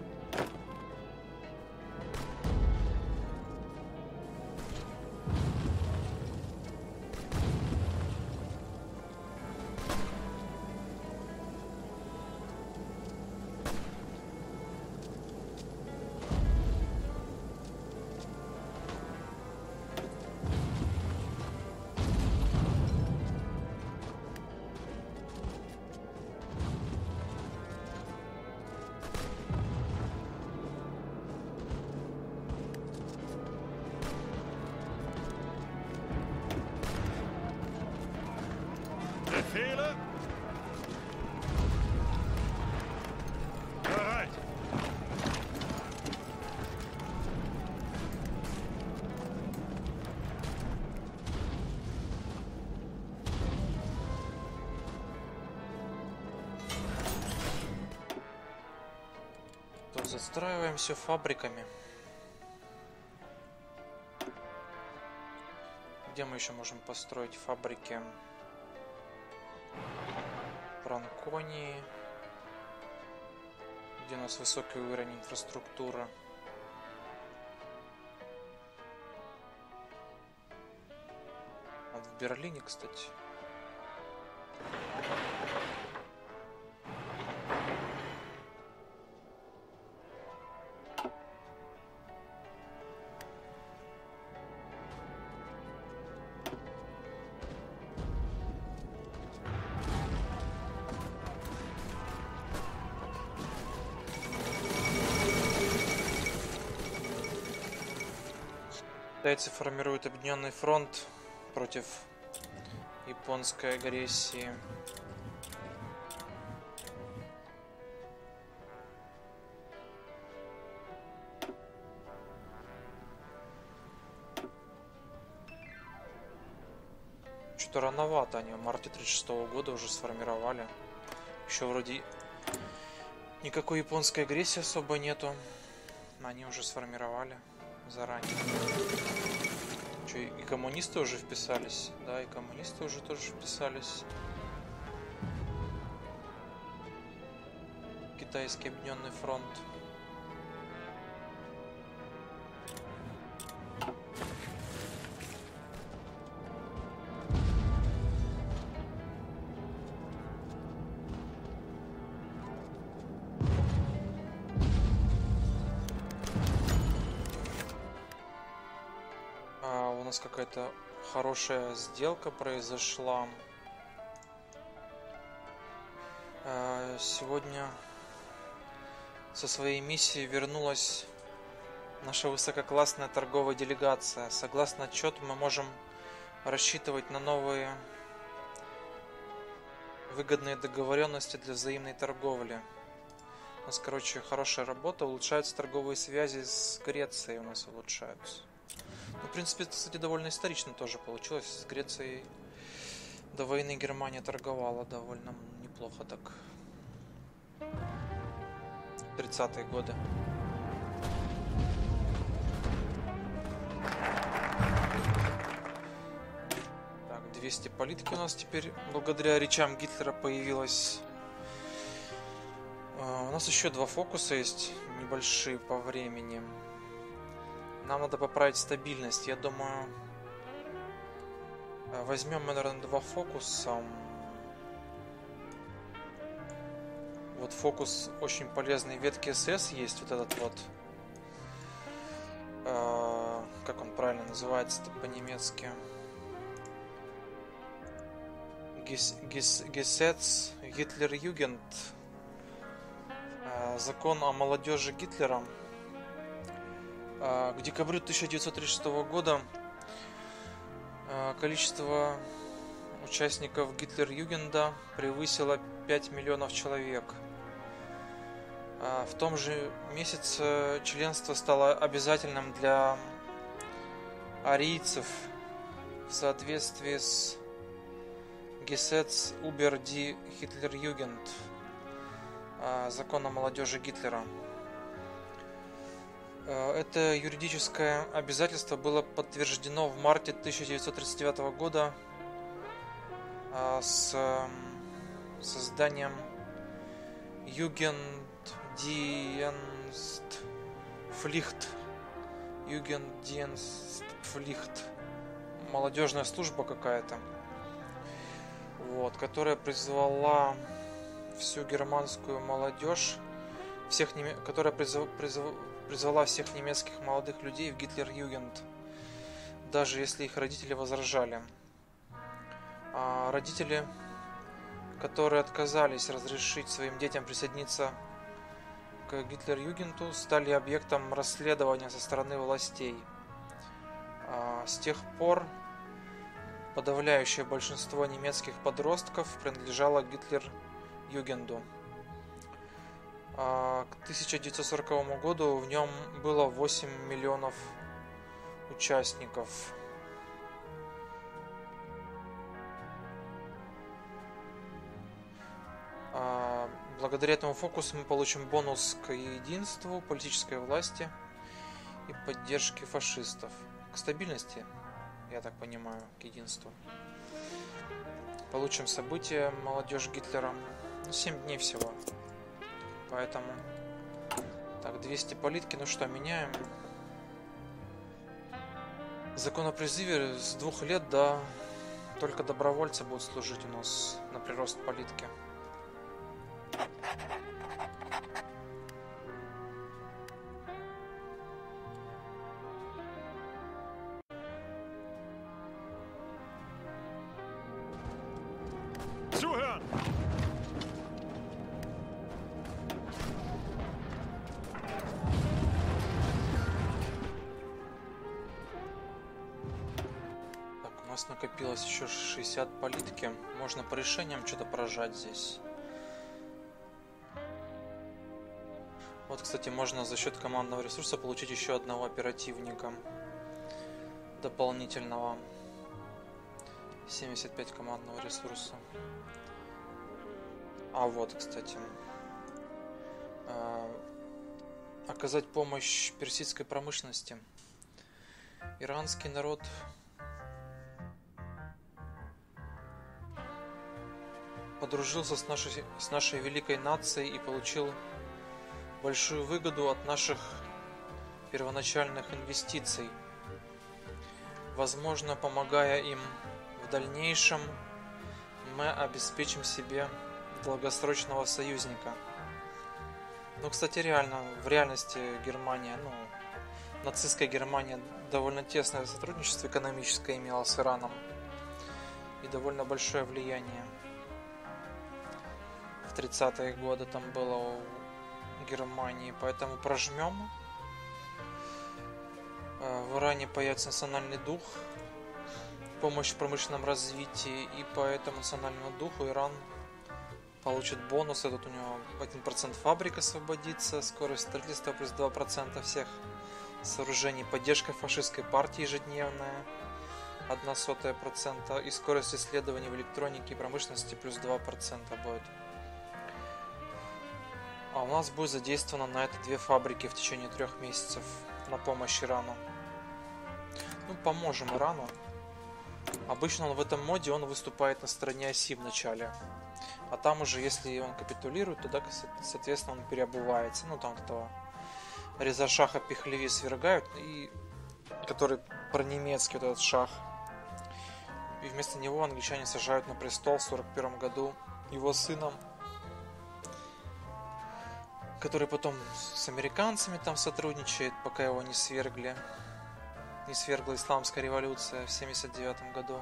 Speaker 2: Befehle? Bereit.
Speaker 1: Тут застраиваем все фабриками. Где мы еще можем построить фабрики? Франконии, где у нас высокий уровень инфраструктуры. Вот в Берлине, кстати. Китайцы формируют объединенный фронт против японской агрессии. Что-то рановато они в марте 1936 года уже сформировали. Еще вроде никакой японской агрессии особо нету. Они уже сформировали. заранее. Что, и коммунисты уже вписались? Да, и коммунисты уже тоже вписались. Китайский объединенный фронт. У нас какая-то хорошая сделка произошла. Сегодня со своей миссии вернулась наша высококлассная торговая делегация. Согласно отчету, мы можем рассчитывать на новые выгодные договоренности для взаимной торговли. У нас, короче, хорошая работа, улучшаются торговые связи с Грецией, у нас улучшаются. Ну, в принципе, это, кстати, довольно исторично тоже получилось. С Грецией до войны Германия торговала довольно неплохо так. 30-е годы. Так, 200 политики у нас теперь благодаря речам Гитлера появилось. У нас еще 2 фокуса есть, небольшие по времени. Нам надо поправить стабильность. Я думаю, возьмем мы, наверное, 2 фокуса. Вот фокус очень полезный. Ветки СС есть. Вот этот вот. Как он правильно называется-то по-немецки? Gesetz Hitlerjugend. Закон о молодежи Гитлера. К декабрю 1936 года количество участников Гитлер-Югенда превысило 5 миллионов человек. В том же месяце членство стало обязательным для арийцев в соответствии с Gesetz über die Hitlerjugend, закон о молодежи Гитлера. Это юридическое обязательство было подтверждено в марте 1939 года с созданием Jugenddienstpflicht. Молодежная служба какая-то, вот, которая призвала всю германскую молодежь, которая призвала всех немецких молодых людей в Гитлер-Югенд, даже если их родители возражали. А родители, которые отказались разрешить своим детям присоединиться к Гитлер-Югенду, стали объектом расследования со стороны властей. С тех пор подавляющее большинство немецких подростков принадлежало Гитлер-Югенду. К 1940 году в нем было 8 миллионов участников. Благодаря этому фокусу мы получим бонус к единству, политической власти и поддержке фашистов. К стабильности, я так понимаю, к единству. Получим события молодежь Гитлера. 7 дней всего. Поэтому... Так, 200 политики. Ну что, меняем. Закон о призыве с 2 лет до... Только добровольцы будут служить у нас на прирост политики.
Speaker 2: Zuhören!
Speaker 1: Так, у нас накопилось еще 60 политики. Можно по решениям что-то прожать здесь. Вот, кстати, можно за счет командного ресурса получить еще одного оперативника дополнительного. 75 командного ресурса. А вот, кстати, оказать помощь персидской промышленности. Иранский народ подружился с нашей великой нацией и получил большую выгоду от наших первоначальных инвестиций. Возможно, помогая им в дальнейшем, мы обеспечим себе долгосрочного союзника. Ну, кстати, в реальности Германия, нацистская Германия довольно тесное сотрудничество экономическое имела с Ираном и довольно большое влияние. В 30-е годы там было у Германии, поэтому прожмем. В Иране появится национальный дух, помощь в промышленном развитии, и по этому национальному духу Иран получит бонус. Этот у него 1% фабрик освободится, скорость строительства плюс 2% всех сооружений, поддержка фашистской партии ежедневная 0,01%, и скорость исследований в электронике и промышленности плюс 2% будет. А у нас будет задействовано на это 2 фабрики в течение 3 месяцев на помощь Ирану. Поможем Ирану. Обычно в этом моде он выступает на стороне оси в начале. А там уже, если он капитулирует, тогда, соответственно, он переобувается. Там этого Реза Шаха Пехлеви свергают, и который про-немецкий этот шах. И вместо него англичане сажают на престол в 1941 году его сыном, который потом с американцами там сотрудничает, пока его не свергла исламская революция в 1979 году.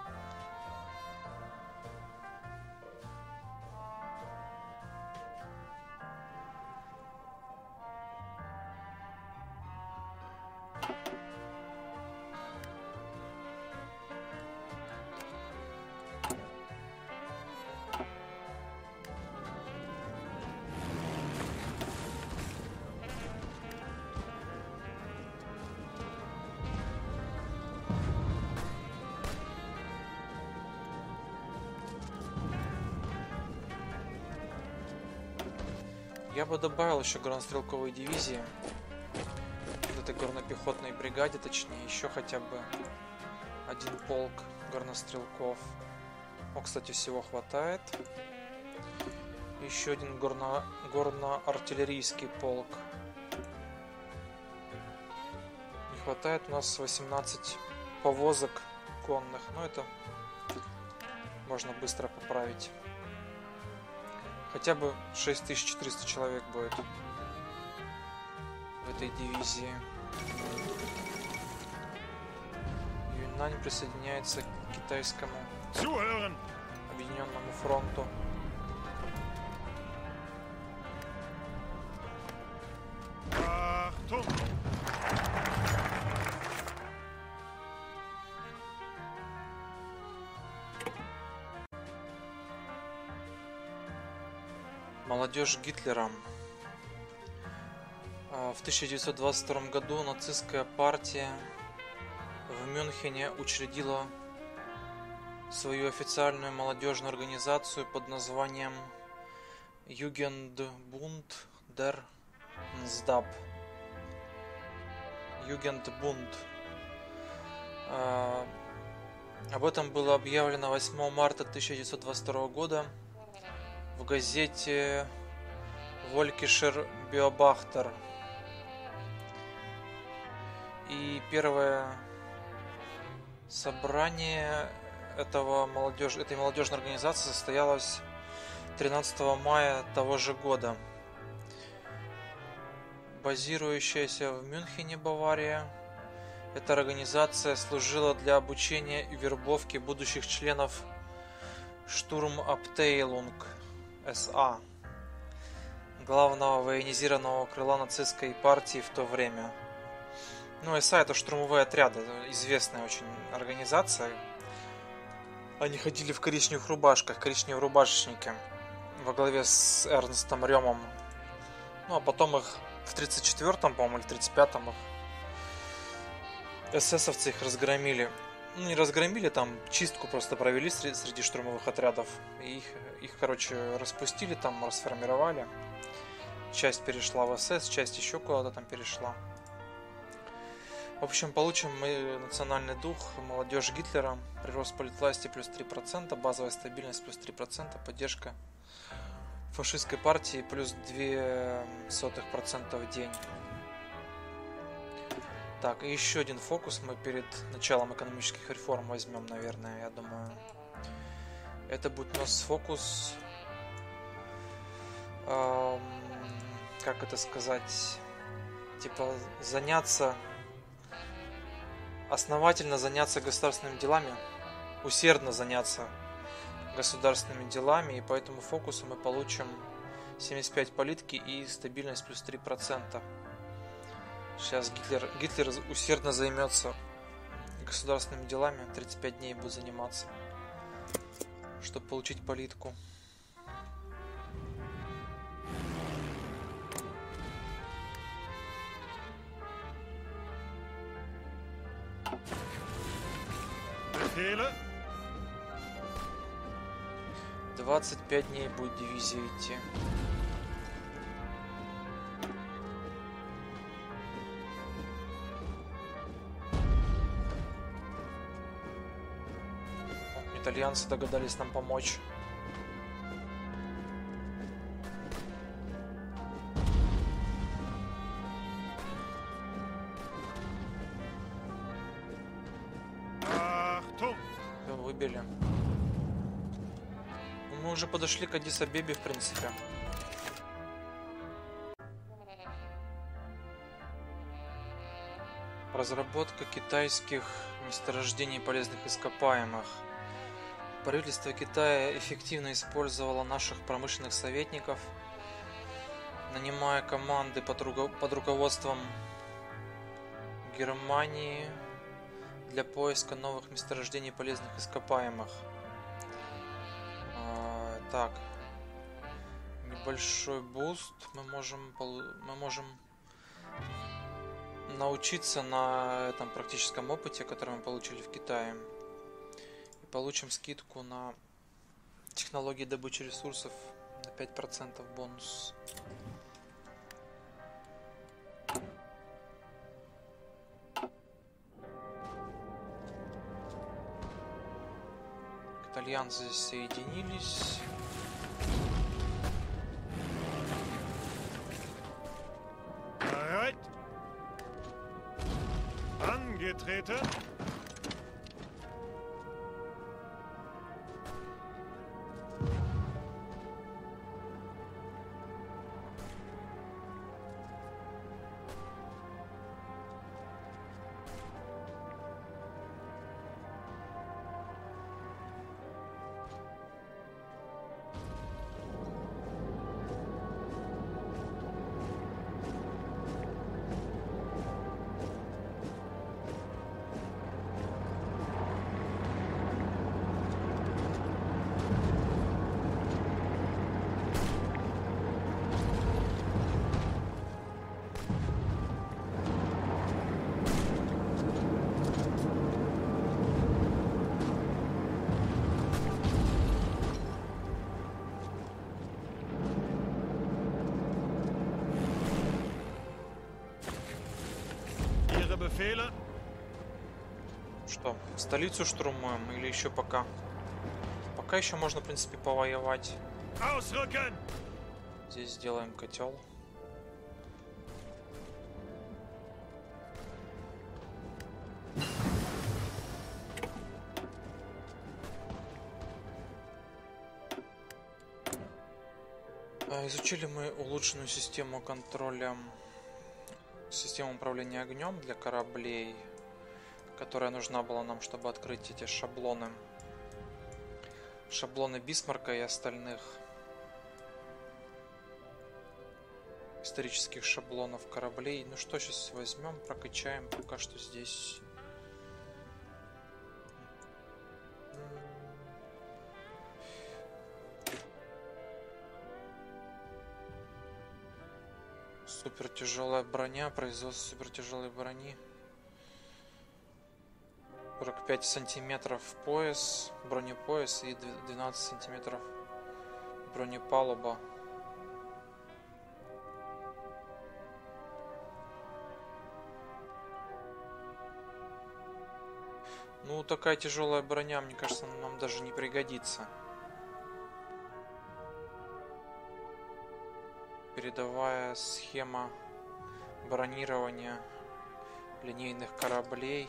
Speaker 1: Я бы добавил еще горнострелковые дивизии, в этой горнопехотной бригаде, точнее, еще хотя бы 1 полк горнострелков. Кстати, всего хватает. Еще 1 горно-артиллерийский полк. Не хватает у нас 18 повозок конных, но это можно быстро поправить. Хотя бы 6400 человек будет в этой дивизии. Юньнань присоединяется к китайскому объединенному фронту. Молодежь Гитлера. В 1922 году нацистская партия в Мюнхене учредила свою официальную молодежную организацию под названием Jugendbund der NSDAP. Jugendbund. Об этом было объявлено 8 марта 1922 года в газете Волькишер Биобахтер. И первое собрание этой молодежной организации состоялось 13 мая того же года. Базирующаяся в Мюнхене, Бавария, эта организация служила для обучения и вербовки будущих членов Штурмабтейлунг СА, главного военизированного крыла нацистской партии в то время. СА — это штурмовые отряды, известная очень организация. Они ходили в коричневых рубашках, коричневые рубашечники во главе с Эрнстом Рёмом. А потом их в 34-м, по-моему, или 35-м эсэсовцы их разгромили. Не разгромили, там чистку просто провели среди штурмовых отрядов. И их, распустили, там расформировали. Часть перешла в СС, часть еще куда-то там перешла. В общем, получим мы национальный дух, молодежь Гитлера, прирост политвласти плюс 3%, базовая стабильность плюс 3%, поддержка фашистской партии плюс 0,02% в день. Так, и еще один фокус мы перед началом экономических реформ возьмем, наверное, я думаю. Это будет у нас фокус, как это сказать, типа основательно заняться государственными делами, усердно заняться государственными делами, и по этому фокусу мы получим 75 политики и стабильность плюс 3%. Сейчас Гитлер усердно займется государственными делами, 35 дней будет заниматься, чтобы получить политику.
Speaker 2: Befehle.
Speaker 1: 25 дней будет дивизия идти. Итальянцы догадались нам помочь.
Speaker 2: Achtung!
Speaker 1: Всё, выбили. Мы уже подошли к Аддис-Абебе, в принципе. Разработка китайских месторождений полезных ископаемых. Правительство Китая эффективно использовало наших промышленных советников, нанимая команды под руководством Германии для поиска новых месторождений полезных ископаемых. Так, небольшой буст мы можем научиться на этом практическом опыте, который мы получили в Китае, и получим скидку на технологии добычи ресурсов на 5% бонус. Итальянцы здесь соединились.
Speaker 2: Bereit. Angetreten. Ihre Befehle.
Speaker 1: Что, столицу штурмуем или еще пока? Пока еще можно, в принципе, повоевать.
Speaker 2: Ausrücken.
Speaker 1: Здесь сделаем котел. Изучили мы улучшенную систему контроля, систему управления огнем для кораблей, которая нужна была нам, чтобы открыть эти шаблоны Бисмарка и остальных исторических шаблонов кораблей. Ну что, сейчас возьмем, прокачаем пока что здесь. Супер тяжелая броня, производство супер тяжелой брони. 45 сантиметров пояс, бронепояс и 12 сантиметров бронепалуба. Ну, такая тяжелая броня, мне кажется, нам даже не пригодится. Передовая схема бронирования линейных кораблей.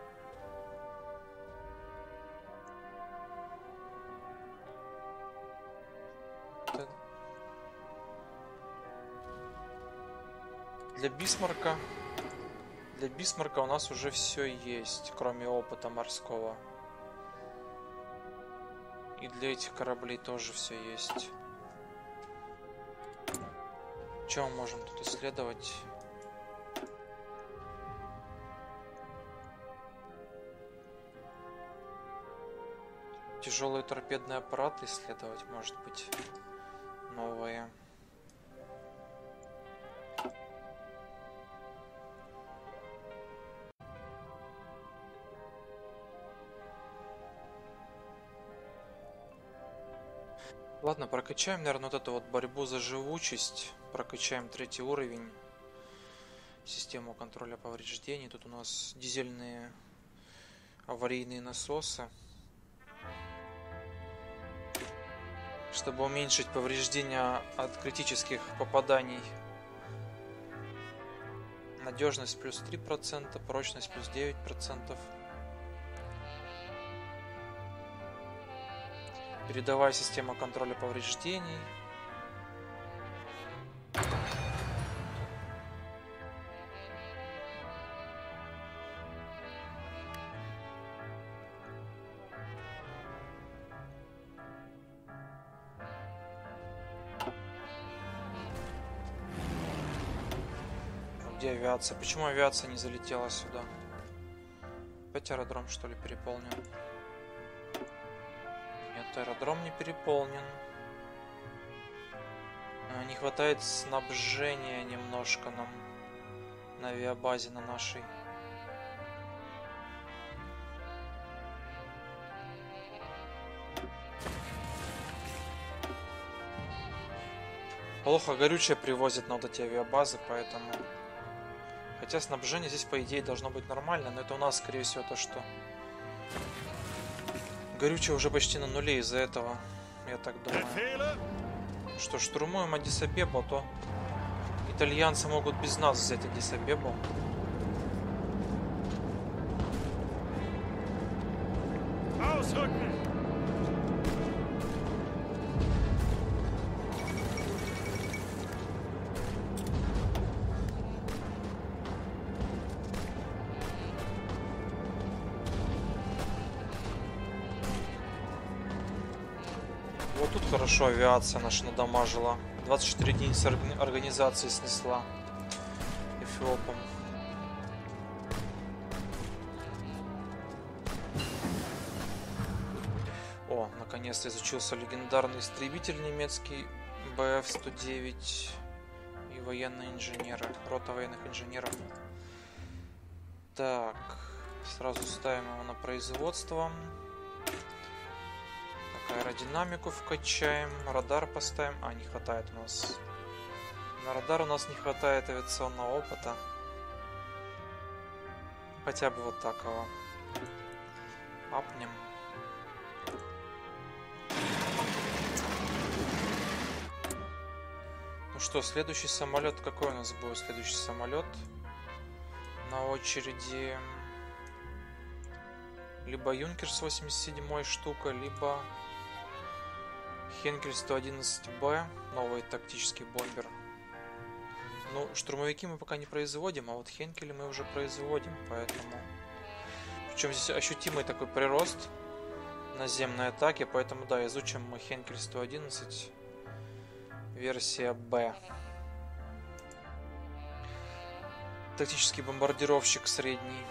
Speaker 1: Для Бисмарка у нас уже все есть, кроме опыта морского. И для этих кораблей тоже все есть. Что мы можем тут исследовать? Тяжелые торпедные аппараты исследовать, может быть, новые. Ладно, прокачаем, наверное, вот эту вот борьбу за живучесть. Прокачаем 3-й уровень. Систему контроля повреждений. Тут у нас дизельные аварийные насосы. Чтобы уменьшить повреждения от критических попаданий. Надежность плюс 3%, прочность плюс 9%. Передовая система контроля повреждений. Где авиация? Почему авиация не залетела сюда? Опять аэродром, что ли, переполнен? Нет, аэродром не переполнен. Не хватает снабжения немножко нам на авиабазе на нашей. Плохо горючее привозят на вот эти авиабазы, поэтому... Хотя снабжение здесь, по идее, должно быть нормально, но это у нас, скорее всего, то, что... Горючее уже почти на нуле из-за этого, я так думаю. Что, штурмуем Аддис-Абебу, а то итальянцы могут без нас взять Аддис-Абебу. Вот тут хорошо авиация наша надамажила. 24 единицы организации снесла эфиопом. О, наконец-то изучился легендарный истребитель немецкий БФ-109 и военные инженеры, рота военных инженеров. Так, сразу ставим его на производство. Аэродинамику вкачаем, радар поставим. Не хватает у нас. На радар у нас не хватает авиационного опыта. Хотя бы вот так его апнем. Ну что, следующий самолет. Какой у нас будет следующий самолет? На очереди либо Юнкерс 87 штука, либо Хенкель 111Б, новый тактический бомбер. Ну, штурмовики мы пока не производим, а вот Хенкели мы уже производим, поэтому... Причем здесь ощутимый такой прирост наземной атаки, поэтому, да, изучим мы Хенкель 111, версия Б. Тактический бомбардировщик средний.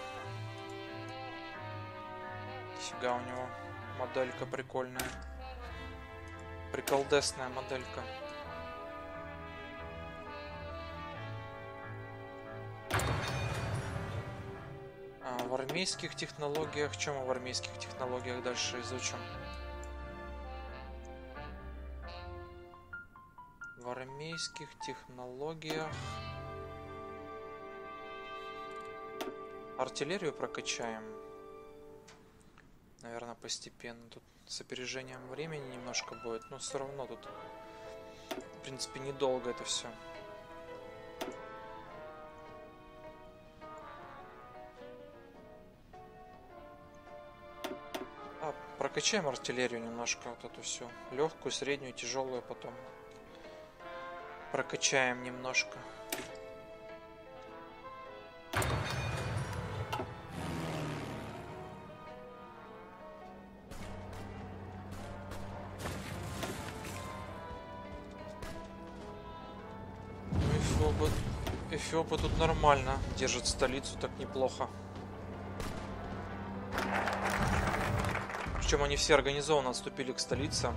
Speaker 1: Фига, у него моделька прикольная. Приколдесная моделька. В армейских технологиях... Чем мы в армейских технологиях дальше изучим? В армейских технологиях... Артиллерию прокачаем. Наверное, постепенно. Тут с опережением времени немножко будет, но все равно тут, в принципе, недолго это все. Прокачаем артиллерию немножко, вот эту всю. Легкую, среднюю, тяжелую потом. Прокачаем немножко. Эфиопы тут нормально держат столицу, так неплохо. Причем они все организованно отступили к столице.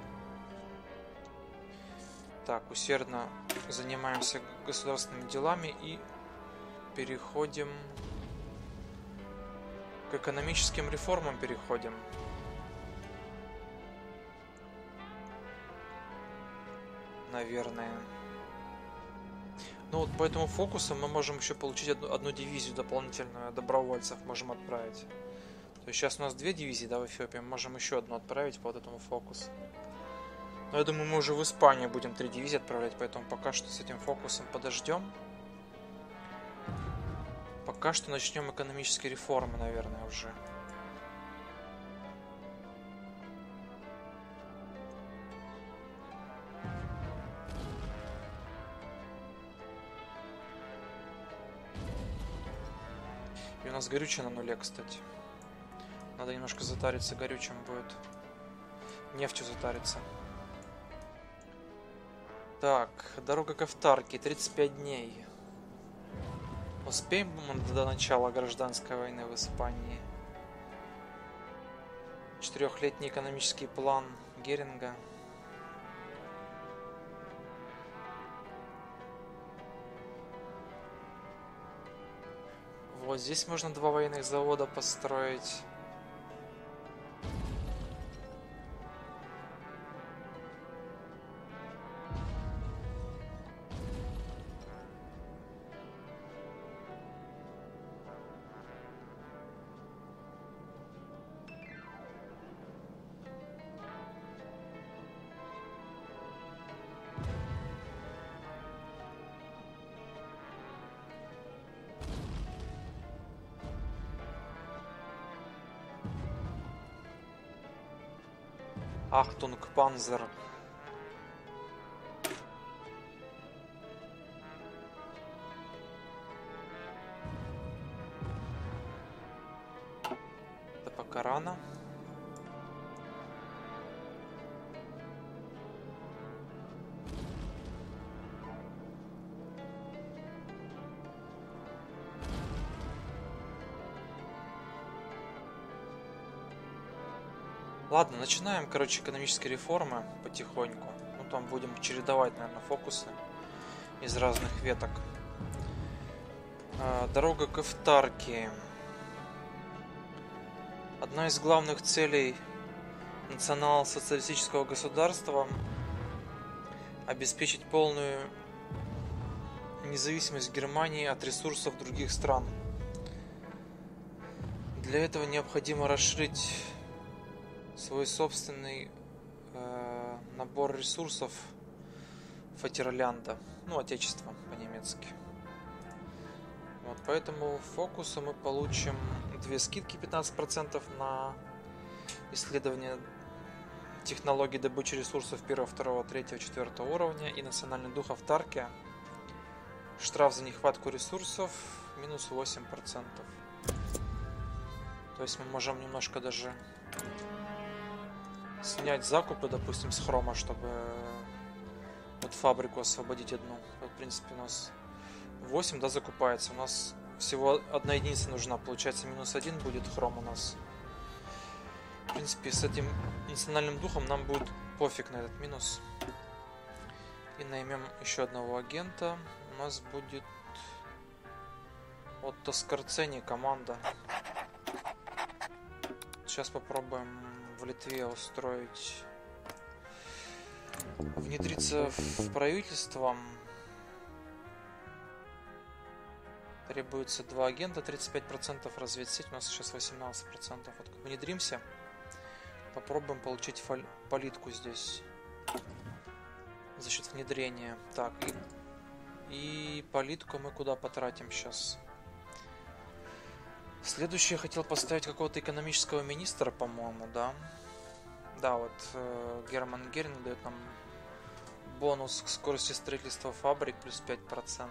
Speaker 1: Так, усердно занимаемся государственными делами и переходим к экономическим реформам. Наверное. Ну вот по этому фокусу мы можем еще получить одну дивизию дополнительную добровольцев можем отправить. То есть сейчас у нас 2 дивизии, да, в Эфиопии. Мы можем еще одну отправить по вот этому фокусу. Но я думаю, мы уже в Испанию будем 3 дивизии отправлять, поэтому пока что с этим фокусом подождем. Пока что начнем экономические реформы, наверное, уже. И у нас горючее на нуле, кстати. Надо немножко затариться горючим будет. Нефтью затариться. Так, дорога к Автарке, 35 дней. Успеем мы до начала гражданской войны в Испании? 4-летний экономический план Геринга. Вот здесь можно 2 военных завода построить. Ахтунг Панзер. Это пока рано. Ладно, начинаем, короче, экономические реформы потихоньку. Ну, там будем чередовать, наверное, фокусы из разных веток. Дорога к Автарке. Одна из главных целей национал-социалистического государства – обеспечить полную независимость Германии от ресурсов других стран. Для этого необходимо расширить свой собственный набор ресурсов Фатерлянда, ну, отечество по-немецки. Вот, поэтому в фокусу мы получим 2 скидки 15% на исследование технологий добычи ресурсов 1, 2, 3, 4 уровня и национальный дух Автарки. Штраф за нехватку ресурсов минус 8%. То есть мы можем немножко даже снять закупы, допустим, с хрома, чтобы вот фабрику освободить одну. Вот, в принципе, у нас 8, да, закупается. У нас всего 1 единица нужна. Получается, минус 1 будет хром у нас. В принципе, с этим национальным духом нам будет пофиг на этот минус. И наймем еще одного агента. У нас будет от Тоскарцени команда. Сейчас попробуем в Литве устроить, внедриться в правительство. Требуется 2 агента, 35%, разведсеть у нас сейчас 18%. Вот внедримся. Попробуем получить политку здесь. За счет внедрения. Так, и политку мы куда потратим сейчас? Следующее я хотел поставить какого-то экономического министра, по-моему, да? Да, вот Герман Геринг дает нам бонус к скорости строительства фабрик плюс 5%.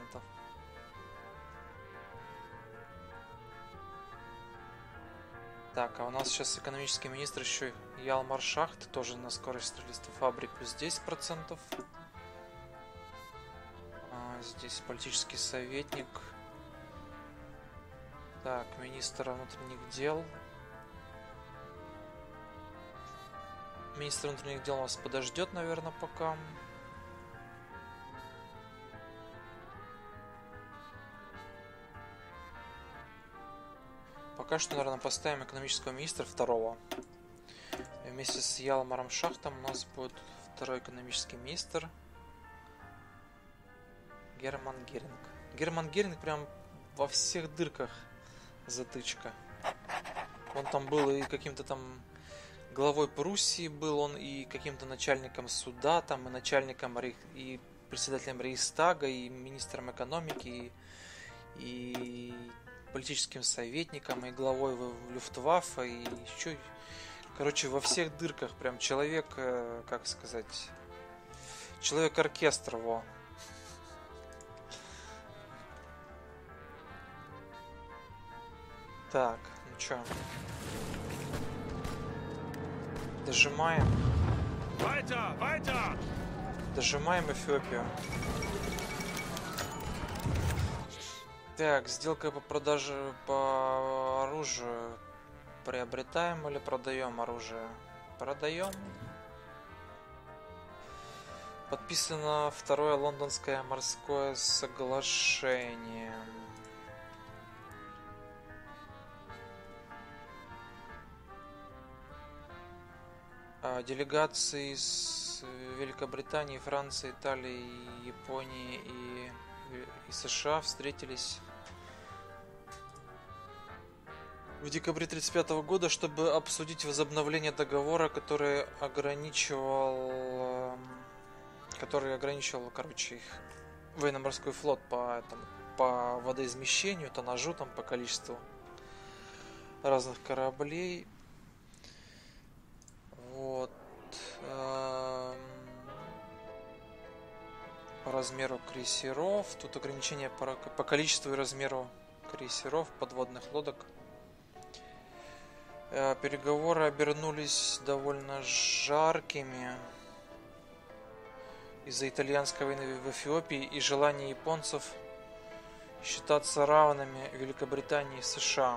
Speaker 1: Так, а у нас сейчас экономический министр еще Ялмар Шахт, тоже на скорость строительства фабрик плюс 10%. Здесь политический советник. Так, министр внутренних дел. Министр внутренних дел у нас подождет, наверное, пока. Пока что, наверное, поставим экономического министра второго. И вместе с Ялмаром Шахтом у нас будет второй экономический министр. Герман Геринг. Герман Геринг прям во всех дырках затычка. Он там был и каким-то там главой Пруссии был, он и каким-то начальником суда, там и начальником и председателем Рейхстага, и министром экономики, и политическим советником, и главой Люфтваффе, и еще, короче, во всех дырках прям человек, как сказать, человек-оркестр, во. Так, ну чё? Дожимаем.
Speaker 2: Weiter, weiter!
Speaker 1: Дожимаем Эфиопию. Так, сделка по продаже по оружию. Приобретаем или продаем оружие? Продаем. Подписано второе лондонское морское соглашение. Делегации из Великобритании, Франции, Италии, Японии и США встретились в декабре 1935 года, чтобы обсудить возобновление договора, который ограничивал, короче, их военно-морской флот по водоизмещению, тоннажу, там, по количеству разных кораблей. Вот. По размеру крейсеров. Тут ограничения по количеству и размеру крейсеров, подводных лодок. Переговоры обернулись довольно жаркими из-за итальянской войны в Эфиопии и желания японцев считаться равными Великобритании и США.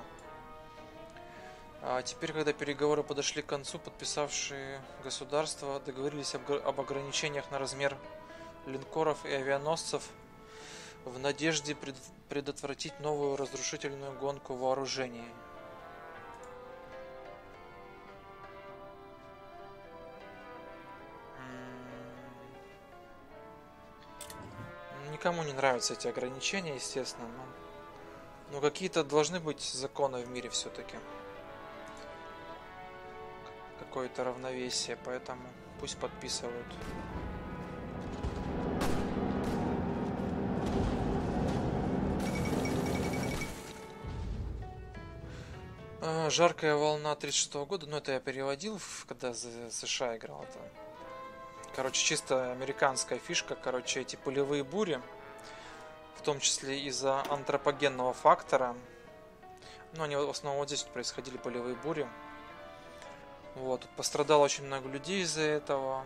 Speaker 1: А теперь, когда переговоры подошли к концу, подписавшие государства договорились об ограничениях на размер линкоров и авианосцев в надежде предотвратить новую разрушительную гонку вооружений. Никому не нравятся эти ограничения, естественно, но какие-то должны быть законы в мире все-таки. Какое-то равновесие, поэтому пусть подписывают. Жаркая волна 1936 года, ну это я переводил, когда за США играл это. Короче, чисто американская фишка, короче, эти пылевые бури, в том числе из-за антропогенного фактора. Ну, они в основном вот здесь происходили пылевые бури. Вот, тут пострадало очень много людей из-за этого.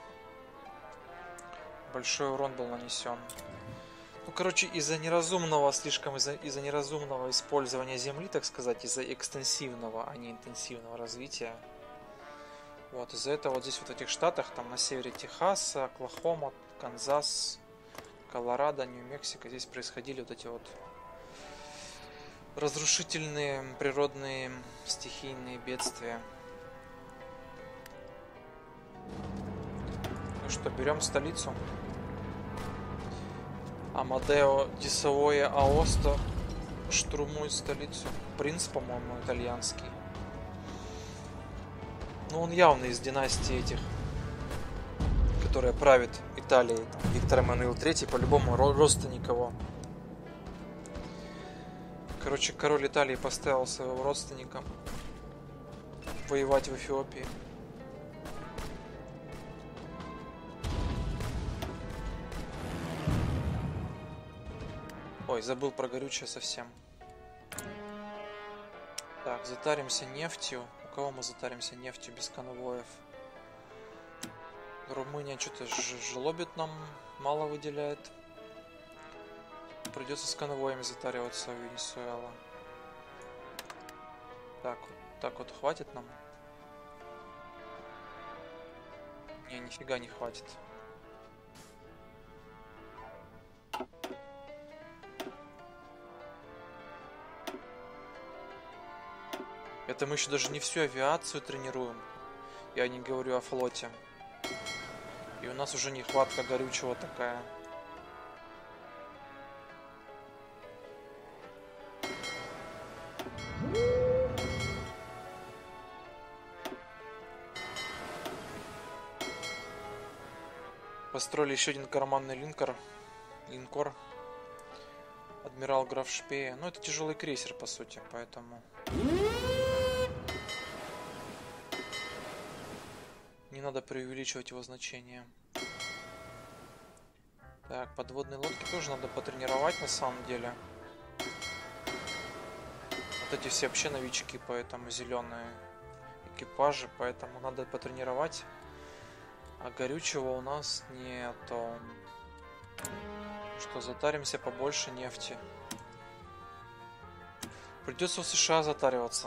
Speaker 1: Большой урон был нанесен. Ну, короче, из-за неразумного, из-за неразумного использования земли, так сказать, из-за экстенсивного, а не интенсивного развития. Вот, из-за этого вот здесь вот в этих штатах, там на севере Техаса, Оклахома, Канзас, Колорадо, Нью-Мексико, здесь происходили вот эти вот разрушительные природные стихийные бедствия. Ну что, берем столицу. Амадео ди Савоя Аосто штурмует столицу. Принц, по-моему, итальянский. Ну, он явно из династии этих, которая правит Италией. Там, Виктор Эммануил III, по-любому родственник его. Короче, король Италии поставил своего родственника воевать в Эфиопии. Ой, забыл про горючее совсем. Так, затаримся нефтью. У кого мы затаримся нефтью без конвоев? Румыния что-то жлобит нам, мало выделяет. Придется с конвоями затариваться в Венесуэла. Так вот хватит нам? Не, нифига не хватит. Это мы еще даже не всю авиацию тренируем. Я не говорю о флоте. И у нас уже нехватка горючего такая. Построили еще один карманный линкор. Адмирал граф Шпея. Ну, это тяжелый крейсер, по сути, поэтому не надо преувеличивать его значение. Так, подводные лодки тоже надо потренировать на самом деле. Вот эти все вообще новички, поэтому зеленые экипажи, поэтому надо потренировать. А горючего у нас нету. Что, затаримся побольше нефти. Придется у США затариваться.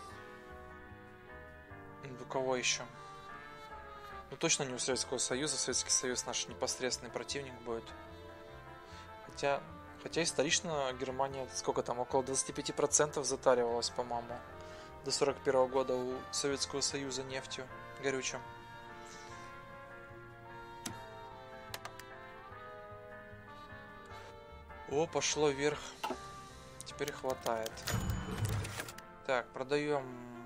Speaker 1: У кого еще? Ну точно не у Советского Союза. Советский Союз наш непосредственный противник будет. Хотя исторично Германия, сколько там, около 25% затаривалась, по-моему, до 41 года у Советского Союза нефтью, горючим. О, пошло вверх. Теперь хватает. Так, продаем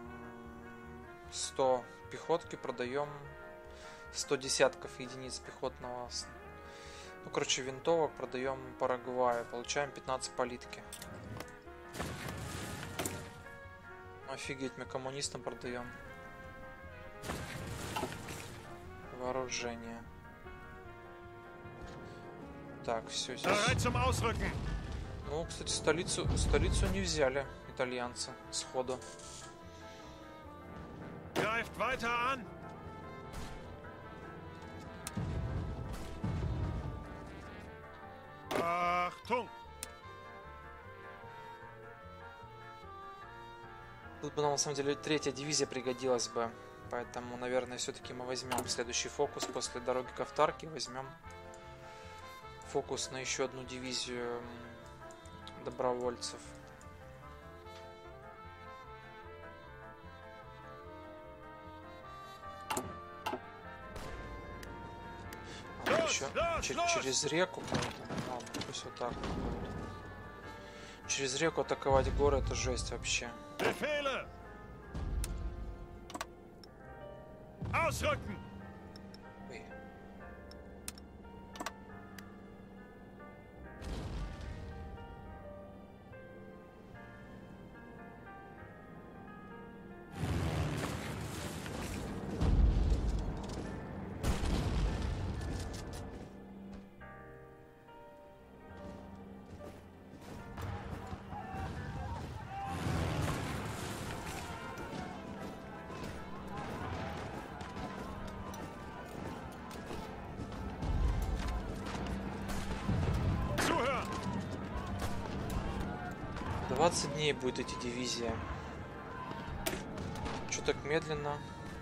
Speaker 1: 100 пехотки, продаем 100 десятков единиц пехотного. Ну, короче, винтовок продаем Парагваю. Получаем 15 политки. Офигеть, мы коммунистам продаем вооружение. Так, все здесь. Ну, кстати, столицу не взяли итальянцы сходу. Тут бы нам на самом деле 3-я дивизия пригодилась бы. Поэтому, наверное, все-таки мы возьмем следующий фокус после дороги к Автарке. Возьмем фокус на еще одну дивизию добровольцев. Еще через реку. Ладно, пусть вот так будет. Через реку атаковать горы — это жесть вообще. Ой.
Speaker 2: Zuhören!
Speaker 1: 20 дней будет эти дивизии. Чё так медленно?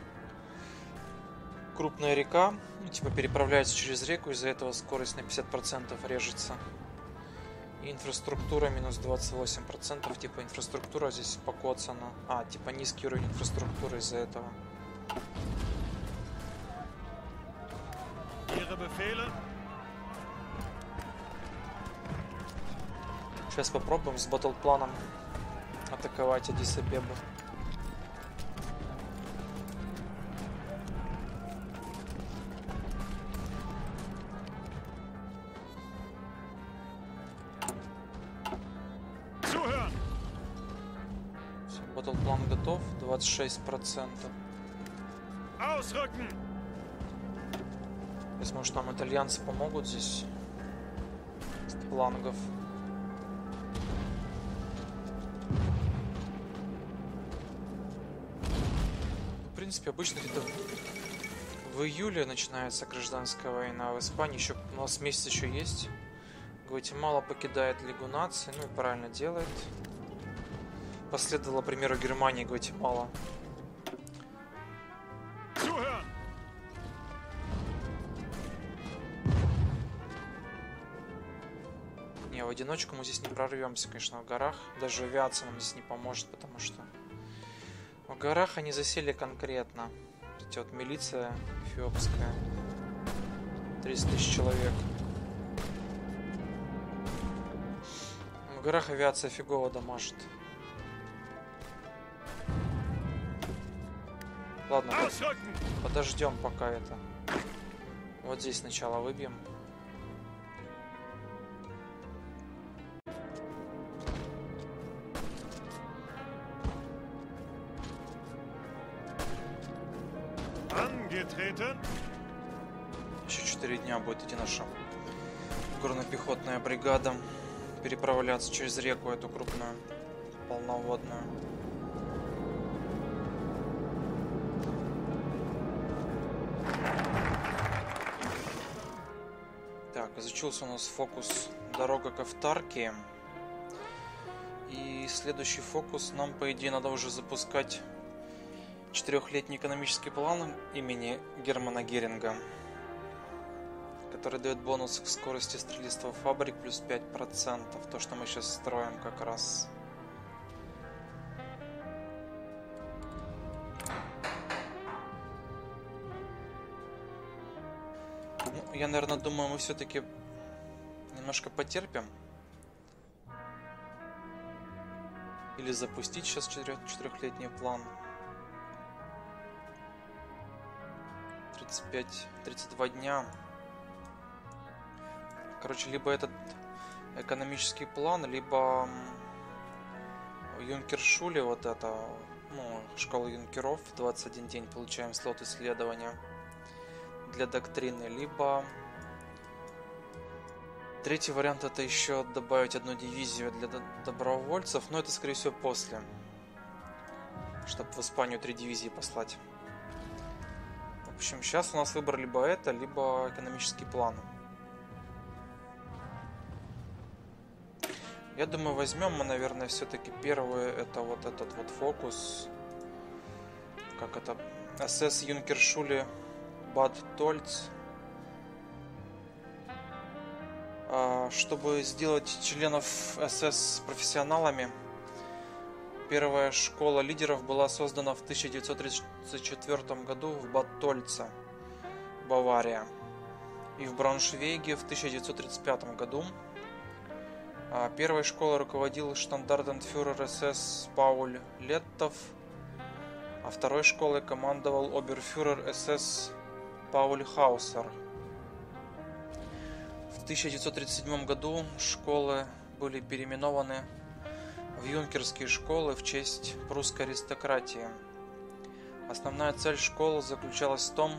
Speaker 1: Крупная река, ну, типа переправляется через реку, из-за этого скорость на 50% режется. И инфраструктура минус 28%, типа инфраструктура здесь покоцана. А, типа низкий уровень инфраструктуры из-за этого.
Speaker 2: Ihre Befehle?
Speaker 1: Сейчас попробуем с батлпланом атаковать Аддис-Абебу. Батлплан готов, 26%.
Speaker 2: Ausrücken!
Speaker 1: Если, может, нам итальянцы помогут здесь с флангов. В принципе, обычно где-то в июле начинается гражданская война. В Испании еще у нас месяц еще есть. Гватемала покидает Лигу наций, ну и правильно делает. Последовало примеру Германии Гватемала.
Speaker 2: Zuhören!
Speaker 1: Не, в одиночку мы здесь не прорвемся, конечно, в горах. Даже авиация нам здесь не поможет, потому что в горах они засели конкретно. Эти вот милиция эфиопская. 30 тысяч человек. В горах авиация фигово дамажит. Ладно,
Speaker 2: Ausrücken!
Speaker 1: подождем пока это. Вот здесь сначала выбьем.
Speaker 2: Angetreten!
Speaker 1: Еще 4 дня будет идти наша горно-пехотная бригада переправляться через реку эту крупную, полноводную. Так, изучился у нас фокус дорога к Автарке. И следующий фокус нам, по идее, надо уже запускать 4-летний экономический план имени Германа Геринга, который дает бонус к скорости строительства фабрик плюс 5%. То, что мы сейчас строим как раз. Ну, я, наверное, думаю, мы все-таки немножко потерпим. Или запустить сейчас 4-летний план. 32 дня. Короче, либо этот экономический план, либо Юнкершуле, вот это, ну, школа юнкеров, 21 день получаем слот исследования для доктрины, либо третий вариант — это еще добавить одну дивизию для добровольцев, но это, скорее всего, после, чтобы в Испанию 3 дивизии послать. В общем, сейчас у нас выбор либо это, либо экономический план. Я думаю, возьмем мы, наверное, все-таки первый, это вот этот вот фокус. Как это? СС Юнкершуле Бад Тольц. Чтобы сделать членов СС профессионалами, первая школа лидеров была создана в 1934 году в Бад Тольце, Бавария, и в Брауншвейге в 1935 году. Первой школой руководил штандартенфюрер СС Пауль Леттов, а второй школой командовал оберфюрер СС Пауль Хаусер. В 1937 году школы были переименованы в юнкерские школы в честь прусской аристократии. Основная цель школы заключалась в том,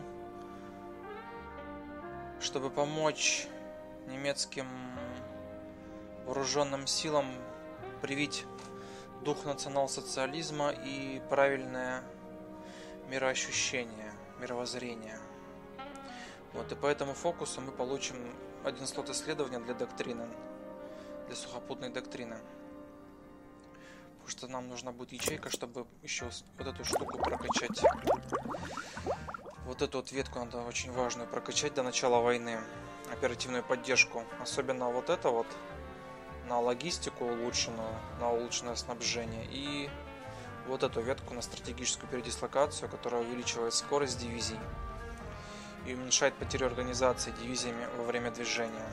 Speaker 1: чтобы помочь немецким вооруженным силам привить дух национал-социализма и правильное мироощущение, мировоззрение. Вот, и по этому фокусу мы получим один слот исследования для доктрины, для сухопутной доктрины. Потому что нам нужна будет ячейка, чтобы еще вот эту штуку прокачать. Вот эту вот ветку надо очень важную прокачать до начала войны. Оперативную поддержку. Особенно вот это вот на логистику улучшенную, на улучшенное снабжение. И вот эту ветку на стратегическую передислокацию, которая увеличивает скорость дивизий и уменьшает потерю организации дивизиями во время движения.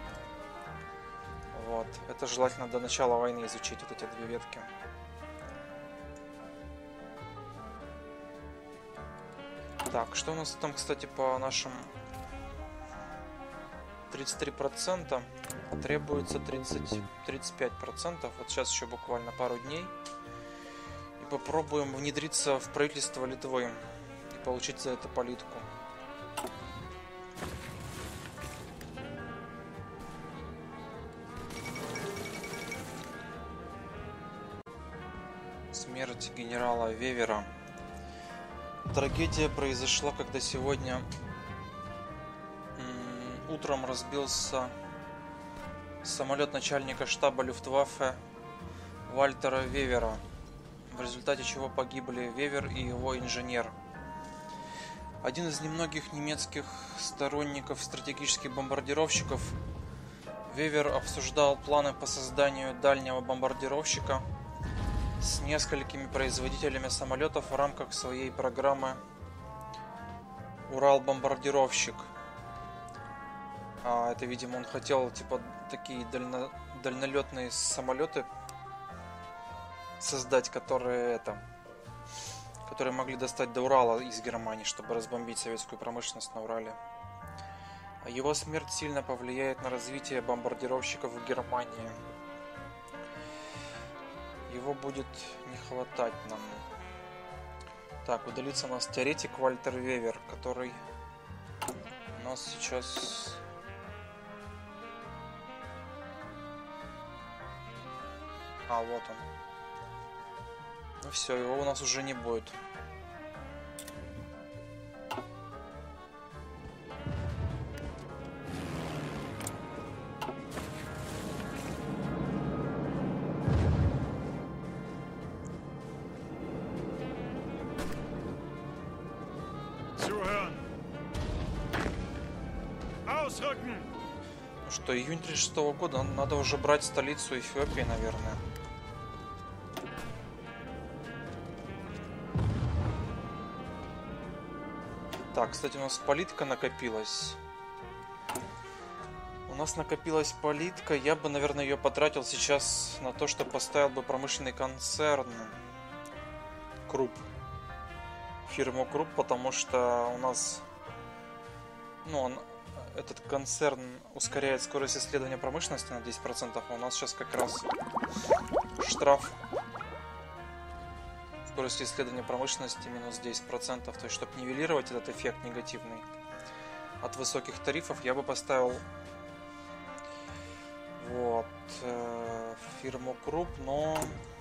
Speaker 1: Вот. Это желательно до начала войны изучить, вот эти две ветки. Так, что у нас там, кстати, по нашим 33%, требуется 35%. Вот сейчас еще буквально пару дней. И попробуем внедриться в правительство Литвы и получить за это политику. Смерть генерала Вевера. Трагедия произошла, когда сегодня утром разбился самолет начальника штаба Люфтваффе Вальтера Вевера, в результате чего погибли Вевер и его инженер. Один из немногих немецких сторонников стратегических бомбардировщиков, Вевер обсуждал планы по созданию дальнего бомбардировщика с несколькими производителями самолетов в рамках своей программы «Урал-бомбардировщик». Это, видимо, он хотел типа такие дальнолетные самолеты создать, которые могли достать до Урала из Германии, чтобы разбомбить советскую промышленность на Урале. Его смерть сильно повлияет на развитие бомбардировщиков в Германии. Его будет не хватать нам. Так, удалится у нас теоретик Вальтер Вевер, который у нас сейчас... вот он. Ну все, его у нас уже не будет. Ну что, июнь 36 года, надо уже брать столицу Эфиопии, наверное. Так, кстати, у нас политика накопилась. У нас накопилась политика. Я бы, наверное, ее потратил сейчас на то, что поставил бы промышленный концерн Круп. Фирму Круп, потому что у нас... этот концерн ускоряет скорость исследования промышленности на 10%, а у нас сейчас как раз штраф скорости исследования промышленности минус 10%. То есть, чтобы нивелировать этот эффект негативный от высоких тарифов, я бы поставил фирму Круп, но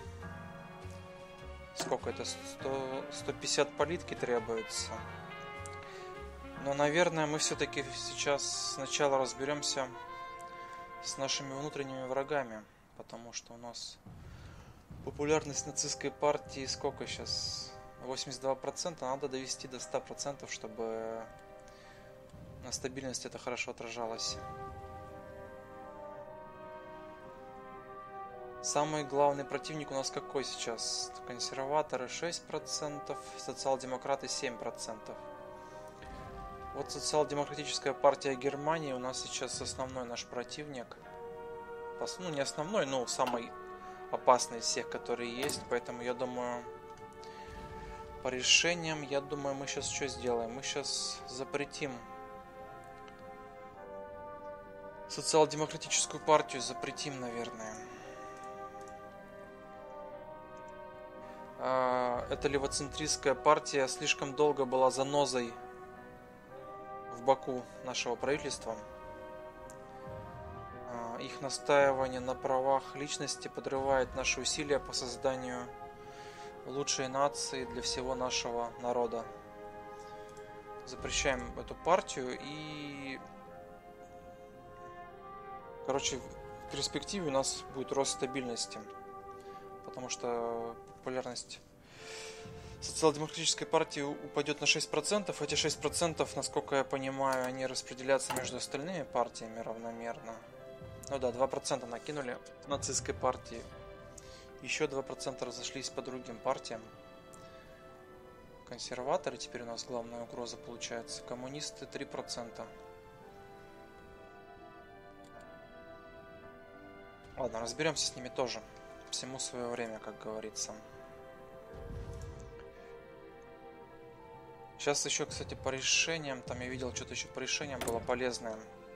Speaker 1: сколько это? 150 политики требуется. Но, наверное, мы все-таки сейчас сначала разберемся с нашими внутренними врагами, потому что у нас популярность нацистской партии сколько сейчас? 82%. Надо довести до 100%, чтобы на стабильности это хорошо отражалось. Самый главный противник у нас какой сейчас? Консерваторы 6%, социал-демократы 7%. Вот социал-демократическая партия Германии у нас сейчас основной наш противник. Ну, не основной, но самый опасный из всех, которые есть. Поэтому я думаю, по решениям, мы сейчас что сделаем? Мы сейчас запретим социал-демократическую партию, наверное. Эта левоцентристская партия слишком долго была занозой в боку нашего правительства. Их настаивание на правах личности подрывает наши усилия по созданию лучшей нации для всего нашего народа. Запрещаем эту партию и... в перспективе у нас будет рост стабильности, потому что популярность социал-демократической партии упадет на 6%. Эти 6%, насколько я понимаю, они распределятся между остальными партиями равномерно. Ну да, 2% накинули нацистской партии. Еще 2% разошлись по другим партиям. Консерваторы теперь у нас главная угроза получается. Коммунисты 3%. Ладно, разберемся с ними тоже. Всему свое время, как говорится. Сейчас еще, кстати, по решениям. Там я видел, что-то еще по решениям было полезное.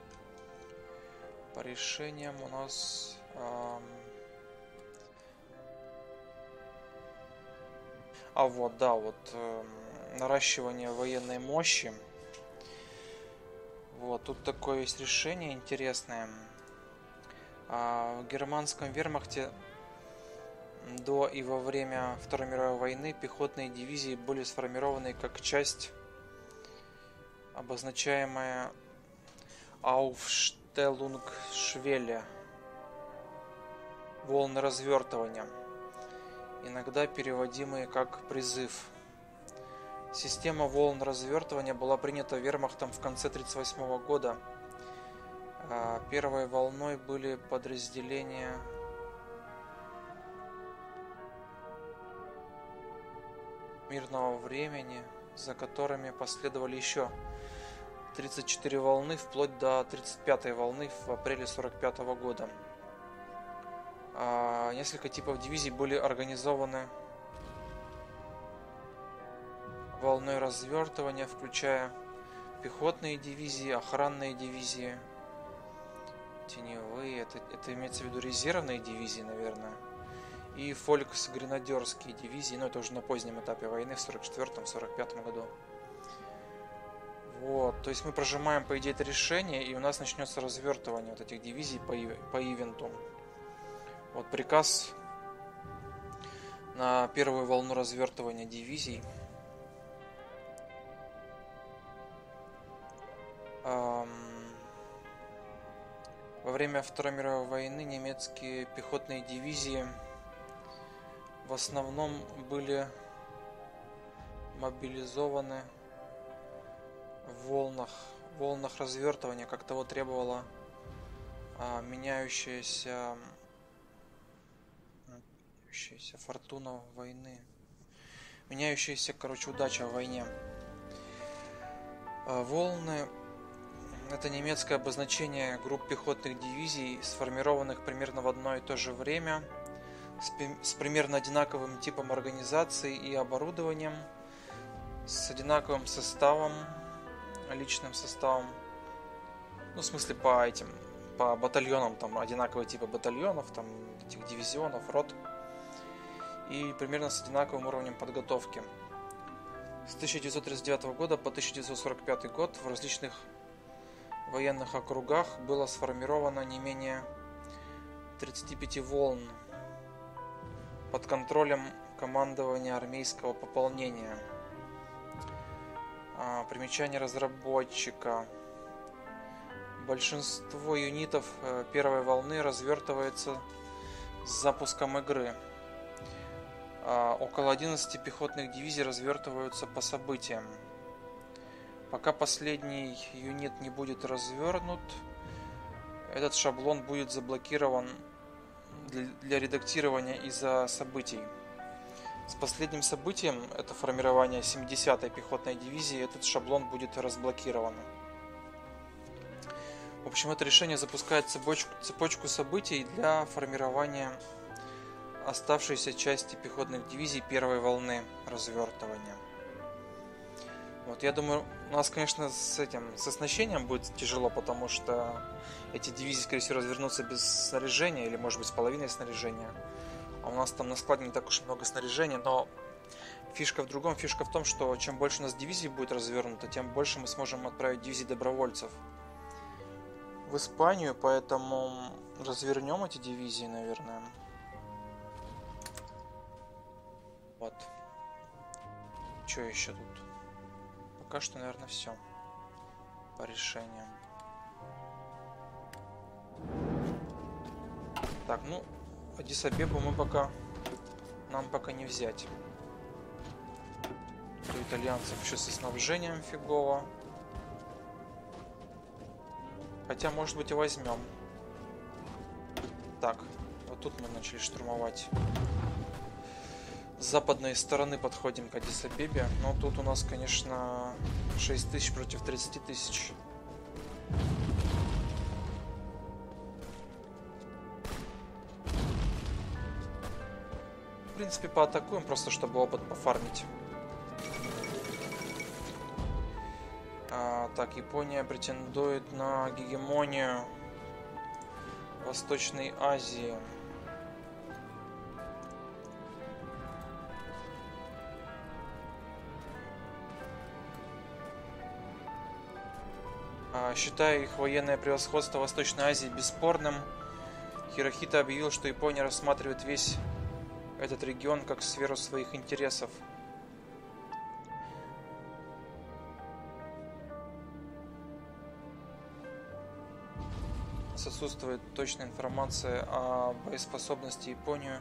Speaker 1: По решениям у нас... А вот, да, вот наращивание военной мощи. Вот, тут такое есть решение интересное. В германском вермахте до и во время Второй мировой войны пехотные дивизии были сформированы как часть, обозначаемая Aufstellungsschwelle, волны развертывания, иногда переводимые как призыв. Система волн развертывания была принята вермахтом в конце 1938 года. Первой волной были подразделения мирного времени, за которыми последовали еще 34 волны, вплоть до 35-й волны в апреле 1945 года. Несколько типов дивизий были организованы волной развертывания, включая пехотные дивизии, охранные дивизии, теневые, это имеется в виду резервные дивизии, наверное, и фольксгренадерские дивизии, но это уже на позднем этапе войны, в 1944-1945 году. Вот, то есть мы прожимаем, по идее, это решение, и у нас начнется развертывание вот этих дивизий по ивенту. Вот приказ на первую волну развертывания дивизий. Во время Второй мировой войны немецкие пехотные дивизии в основном были мобилизованы в волнах развертывания, как того требовала меняющаяся фортуна войны, меняющаяся, короче, удача в войне. Волны — это немецкое обозначение групп пехотных дивизий, сформированных примерно в одно и то же время, с примерно одинаковым типом организации и оборудованием, с одинаковым составом, личным составом, ну, в смысле, по батальонам, там одинаковые типы батальонов, там этих дивизионов, рот, и примерно с одинаковым уровнем подготовки. С 1939 года по 1945 год в различных военных округах было сформировано не менее 35 волн под контролем командования армейского пополнения. Примечание разработчика. Большинство юнитов первой волны развертывается с запуском игры. Около 11 пехотных дивизий развертываются по событиям. Пока последний юнит не будет развернут, этот шаблон будет заблокирован для редактирования из-за событий. С последним событием, это формирование 70-й пехотной дивизии, этот шаблон будет разблокирован. В общем, это решение запускает цепочку событий для формирования оставшейся части пехотных дивизий первой волны развертывания. Вот, я думаю, у нас, конечно, с оснащением будет тяжело, потому что эти дивизии, скорее всего, развернутся без снаряжения, или, может быть, с половиной снаряжения. А у нас там на складе не так уж много снаряжения, но фишка в другом. Фишка в том, что чем больше у нас дивизий будет развернуто, тем больше мы сможем отправить дивизий добровольцев в Испанию, поэтому развернем эти дивизии, наверное. Вот. Что еще тут? Пока что, наверное, все по решениям. Так, ну, Аддис-Абебу нам пока не взять. У итальянцев еще со снабжением фигово. Хотя, может быть, и возьмем. Так, вот тут мы начали штурмовать. С западной стороны подходим к Аддис-Абебе. Но тут у нас, конечно, 6 тысяч против 30 тысяч. В принципе, поатакуем, просто чтобы опыт пофармить. Так, Япония претендует на гегемонию Восточной Азии. Считая их военное превосходство в Восточной Азии бесспорным, Хирохита объявил, что Япония рассматривает весь этот регион как сферу своих интересов. Отсутствует точная информация о боеспособности Японии.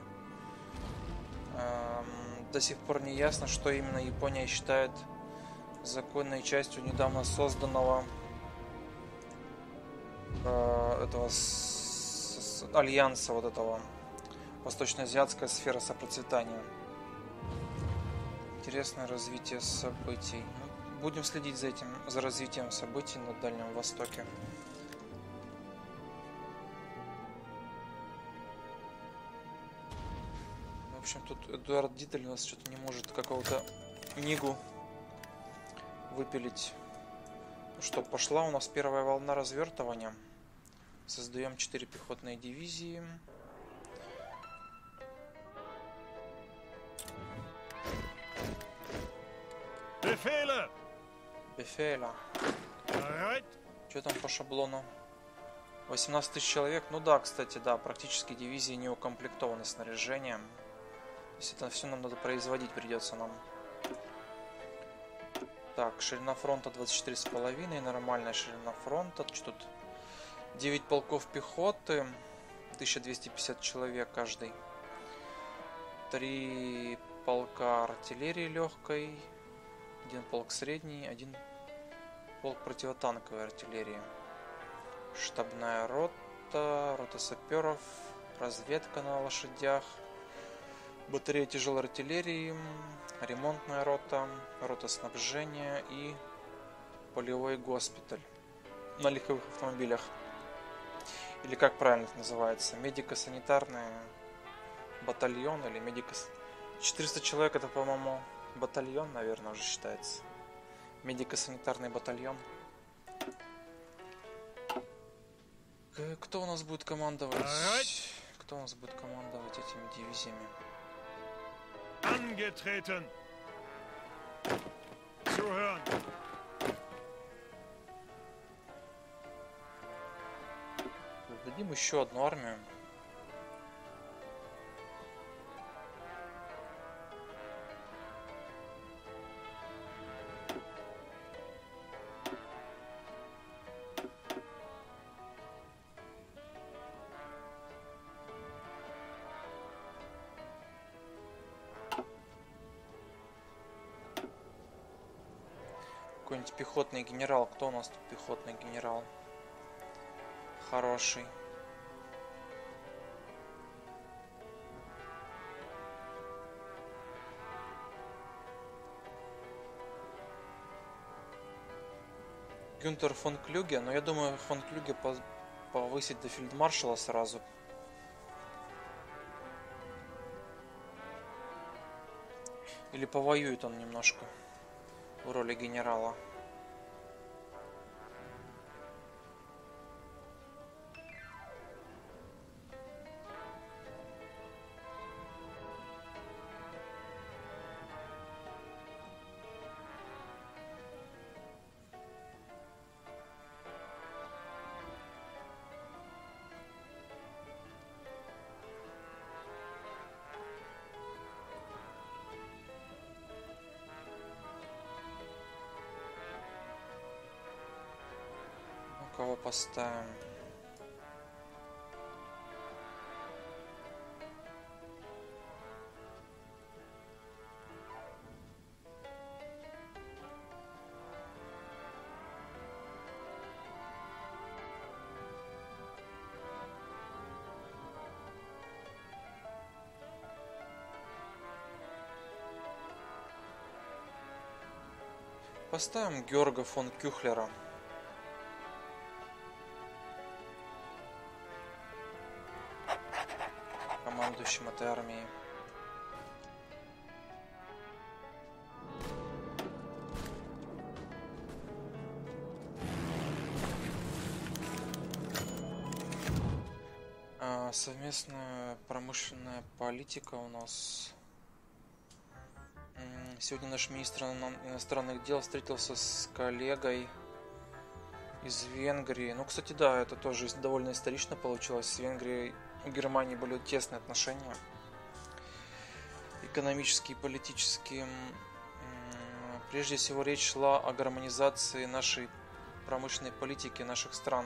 Speaker 1: До сих пор не ясно, что именно Япония считает законной частью недавно созданного этого альянса, вот этого восточноазиатская сфера сопроцветания. Интересное развитие событий. Будем следить за развитием событий на Дальнем Востоке. В общем, тут Эдуард Дитель у нас что-то не может какого-то Нигу выпилить. Ну что, пошла у нас первая волна развертывания. Создаем 4 пехотные дивизии. Бефеля. Что там по шаблону? 18 тысяч человек. Ну да, кстати, да, практически дивизии не укомплектованы снаряжением. То есть это все нам надо производить придется нам. Так, ширина фронта 24,5, нормальная ширина фронта. Что тут? 9 полков пехоты, 1250 человек каждый. 3 полка артиллерии легкой, 1 полк средний, 1 полк противотанковой артиллерии. Штабная рота, рота саперов, разведка на лошадях, батарея тяжелой артиллерии, ремонтная рота, рота снабжения и полевой госпиталь на легковых автомобилях. Или как правильно это называется? Медико-санитарный батальон или медико... 400 человек это, по-моему, батальон, наверное, уже считается. Медико-санитарный батальон. Кто у нас будет командовать? Кто у нас будет командовать этими дивизиями?
Speaker 2: Angetreten. Zuhören.
Speaker 1: Дадим еще одну армию. Какой-нибудь пехотный генерал. Кто у нас тут пехотный генерал? Хороший. Гюнтер фон Клюге. Но я думаю, фон Клюге повысить до фельдмаршала сразу. Или повоюет он немножко в роли генерала. Кого поставим? Поставим Георга фон Кюхлера. Командующим этой армией. Совместная промышленная политика у нас. Сегодня наш министр иностранных дел встретился с коллегой из Венгрии. Ну, кстати, да, это тоже довольно исторично получилось. С Венгрией у Германии были тесные отношения. Экономические и политические. Прежде всего речь шла о гармонизации нашей промышленной политики наших стран.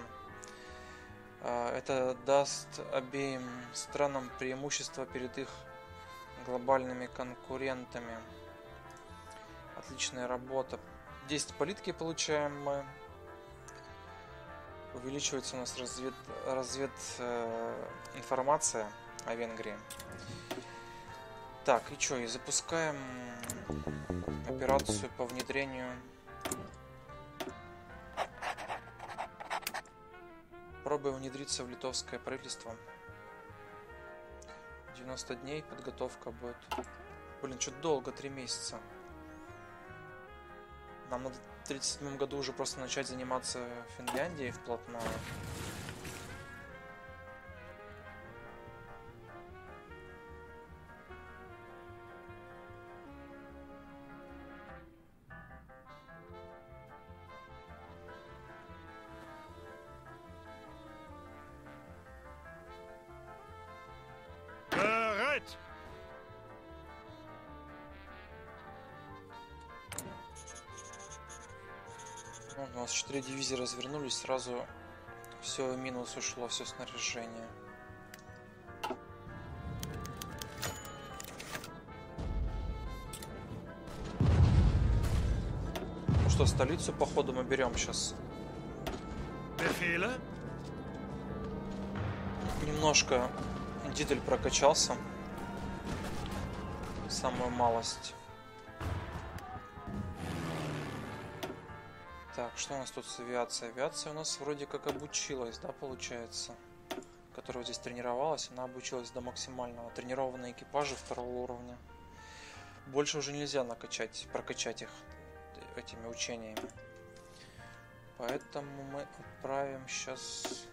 Speaker 1: Это даст обеим странам преимущество перед их глобальными конкурентами. Отличная работа. 10 политики получаем мы. Увеличивается у нас информация о Венгрии. Так, и что, и запускаем операцию по внедрению. Пробуем внедриться в литовское правительство. 90 дней подготовка будет. Блин, что-то долго, 3 месяца. Нам надо в 1937 году уже просто начать заниматься Финляндией вплотную.
Speaker 2: Bereit!
Speaker 1: Вот у нас 4 дивизии развернулись, сразу все в минус ушло, все снаряжение. Ну что, столицу походу мы берем сейчас.
Speaker 2: Befehle?
Speaker 1: Немножко Дидель прокачался. Самую малость. Так, что у нас тут с авиацией? Авиация у нас вроде как обучилась, да, получается? Которая здесь тренировалась, она обучилась до максимального. Тренированные экипажи второго уровня. Больше уже нельзя прокачать их этими учениями. Поэтому мы отправим сейчас...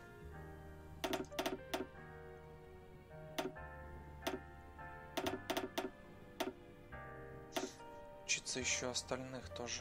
Speaker 1: Учиться еще остальных тоже.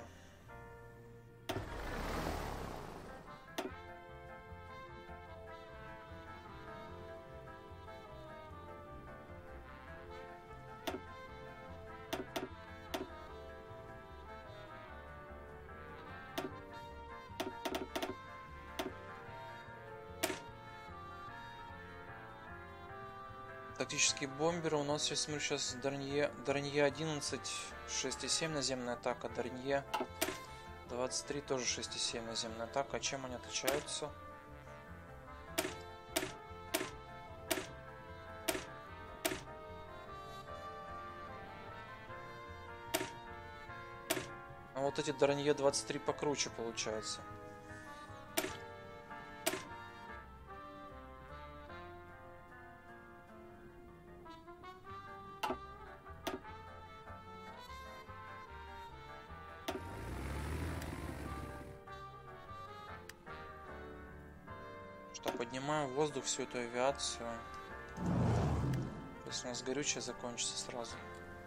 Speaker 1: Тактические бомберы у нас сейчас, смотрю, сейчас Дарнье 11, 6,7 наземная атака, Дарнье 23 тоже 6,7 наземная атака. А чем они отличаются? А вот эти Дарнье 23 покруче получается. Поднимаем в воздух всю эту авиацию. Если у нас горючее закончится сразу.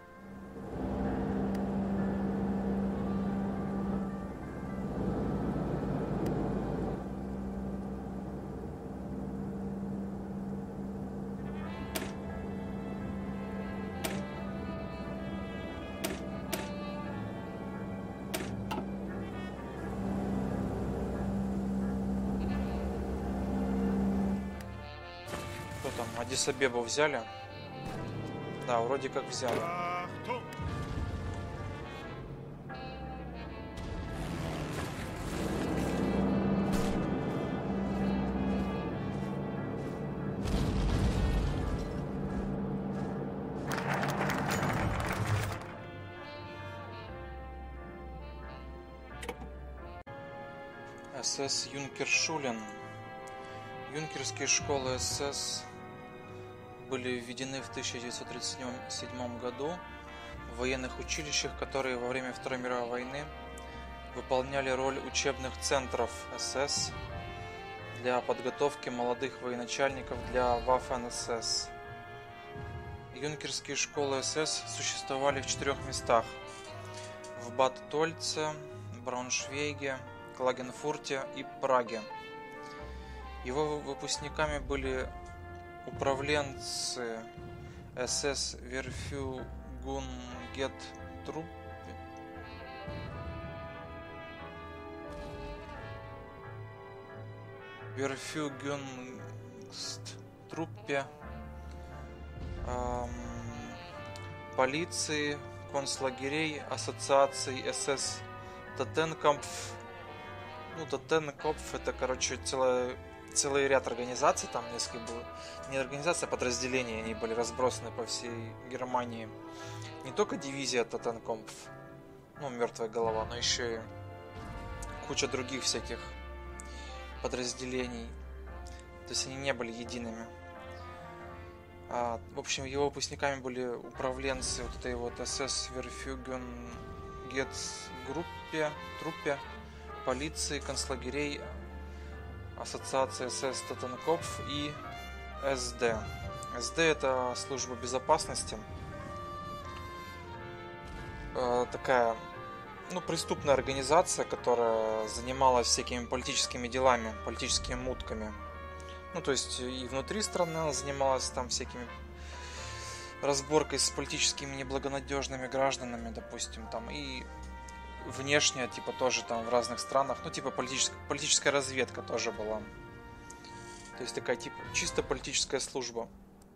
Speaker 1: Аддис-Абебу взяли? Да, вроде как взяли.
Speaker 2: Achtung!
Speaker 1: СС Юнкершулен. Юнкерские школы СС были введены в 1937 году в военных училищах, которые во время Второй мировой войны выполняли роль учебных центров СС для подготовки молодых военачальников для Waffen-СС. Юнкерские школы СС существовали в 4 местах: в Бад Тольце, Брауншвейге, Клагенфурте и Праге. Его выпускниками были управленцы СС Верфюгенгструппе, полиции, концлагерей, ассоциаций СС Тотенкампф. Ну, Тотенкампф это, короче, целый ряд организаций, там несколько было. Не организация, а подразделения, они были разбросаны по всей Германии. Не только дивизия Тотенкампф, ну, мертвая голова, но еще и куча других всяких подразделений. То есть они не были едиными. В общем, его выпускниками были управленцы вот этой вот СС Верфюгенгетсгруппе, полиции, концлагерей, ассоциации СС Тотенкопф и СД. СД это служба безопасности. Такая, ну, преступная организация, которая занималась всякими политическими делами, политическими мутками. Ну, то есть и внутри страны она занималась там всякими разборкой с политическими неблагонадежными гражданами, допустим, там, и внешне, типа, тоже там в разных странах, ну, типа, политическая разведка тоже была. То есть такая, типа, чисто политическая служба.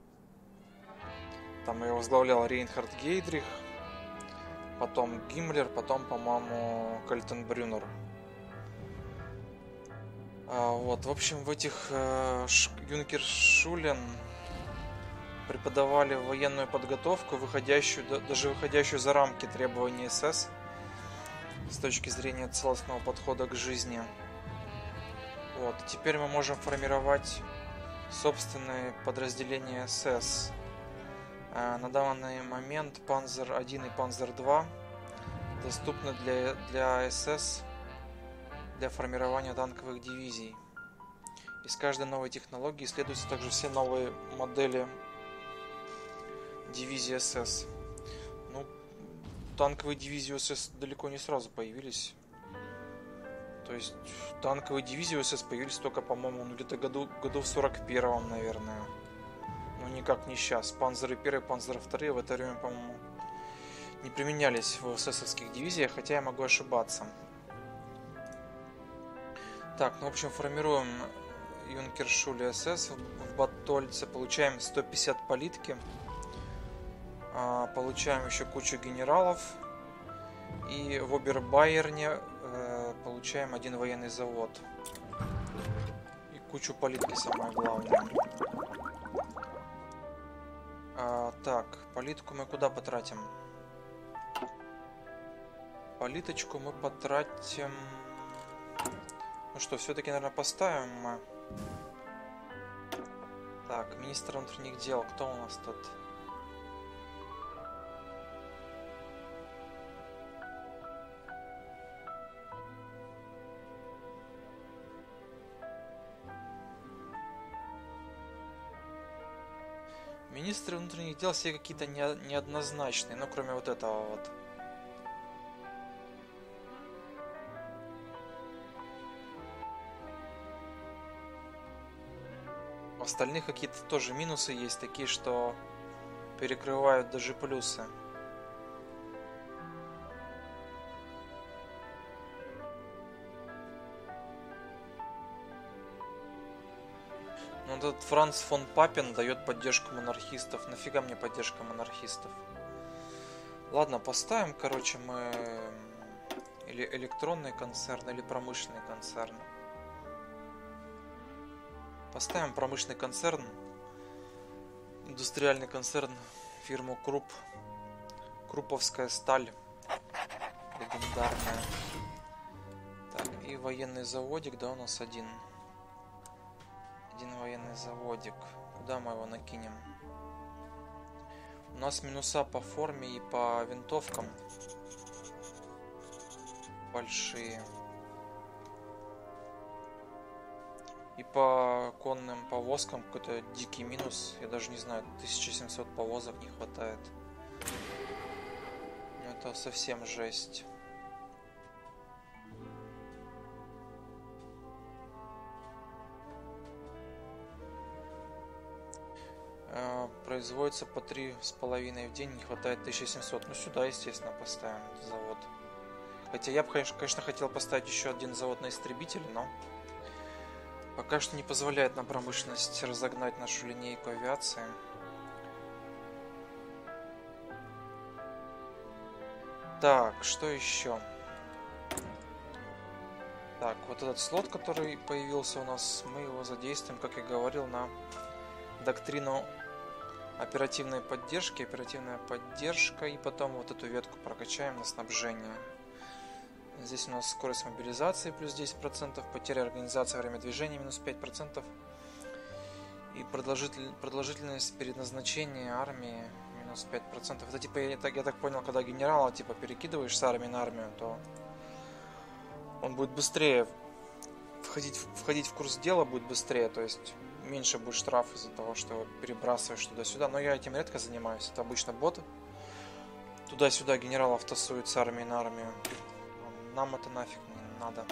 Speaker 1: Там ее возглавлял Рейнхард Гейдрих, потом Гиммлер, потом, по-моему, Кальтенбрюнер. Вот, в общем, в этих Юнкершулен преподавали военную подготовку, даже выходящую за рамки требований СС с точки зрения целостного подхода к жизни. Вот, теперь мы можем формировать собственные подразделения СС. На данный момент Панзер 1 и Панзер 2 доступны для СС для формирования танковых дивизий. Из каждой новой технологии исследуются также все новые модели дивизии СС. Ну, танковые дивизии СС далеко не сразу появились. То есть танковые дивизии СС появились только, по-моему, где-то году в 41-м, наверное. Ну, никак не сейчас. Панзеры 1, Панзеры 2 в это время, по-моему, не применялись в ССовских дивизиях, хотя я могу ошибаться. Так, ну, в общем, формируем Юнкершуле СС в Баттольце, получаем 150 политки, получаем еще кучу генералов, и в Обербайерне получаем один военный завод и кучу политки, самое главное. Так, политку мы куда потратим? Политочку мы потратим... Ну что, все-таки, наверное, поставим. Так, министр внутренних дел. Кто у нас тут? Министры внутренних дел все какие-то неоднозначные, ну, кроме вот этого вот. У остальных какие-то тоже минусы есть, такие, что перекрывают даже плюсы. Ну, этот Франц фон Папен дает поддержку монархистов. Нафига мне поддержка монархистов? Ладно, поставим, короче, мы или электронный концерн, или промышленный концерн. Поставим промышленный концерн, индустриальный концерн, фирму Круп, Круповская сталь, легендарная. Так, и военный заводик, да, у нас один военный заводик. Куда мы его накинем? У нас минуса по форме и по винтовкам большие. И по конным повозкам какой-то дикий минус. Я даже не знаю, 1700 повозок не хватает. Это совсем жесть. производится по 3,5 в день, не хватает 1700. Ну сюда, естественно, поставим этот завод. Хотя я бы, конечно, хотел поставить еще один завод на истребитель, но пока что не позволяет нам промышленность разогнать нашу линейку авиации. Так, что еще? Так, вот этот слот, который появился у нас, мы его задействуем, как я говорил, на доктрину оперативной поддержки, оперативная поддержка, и потом вот эту ветку прокачаем на снабжение. Здесь у нас скорость мобилизации плюс 10%, потеря организации во время движения минус 5%, и продолжительность переназначения армии минус 5%. Это типа, я так понял, когда генерала типа перекидываешь с армии на армию, то он будет быстрее входить в курс дела, будет быстрее, то есть меньше будет штраф из-за того, что его перебрасываешь туда-сюда. Но я этим редко занимаюсь, это обычно боты. Туда-сюда генералов тасуют с армии на армию. Нам это нафиг не надо.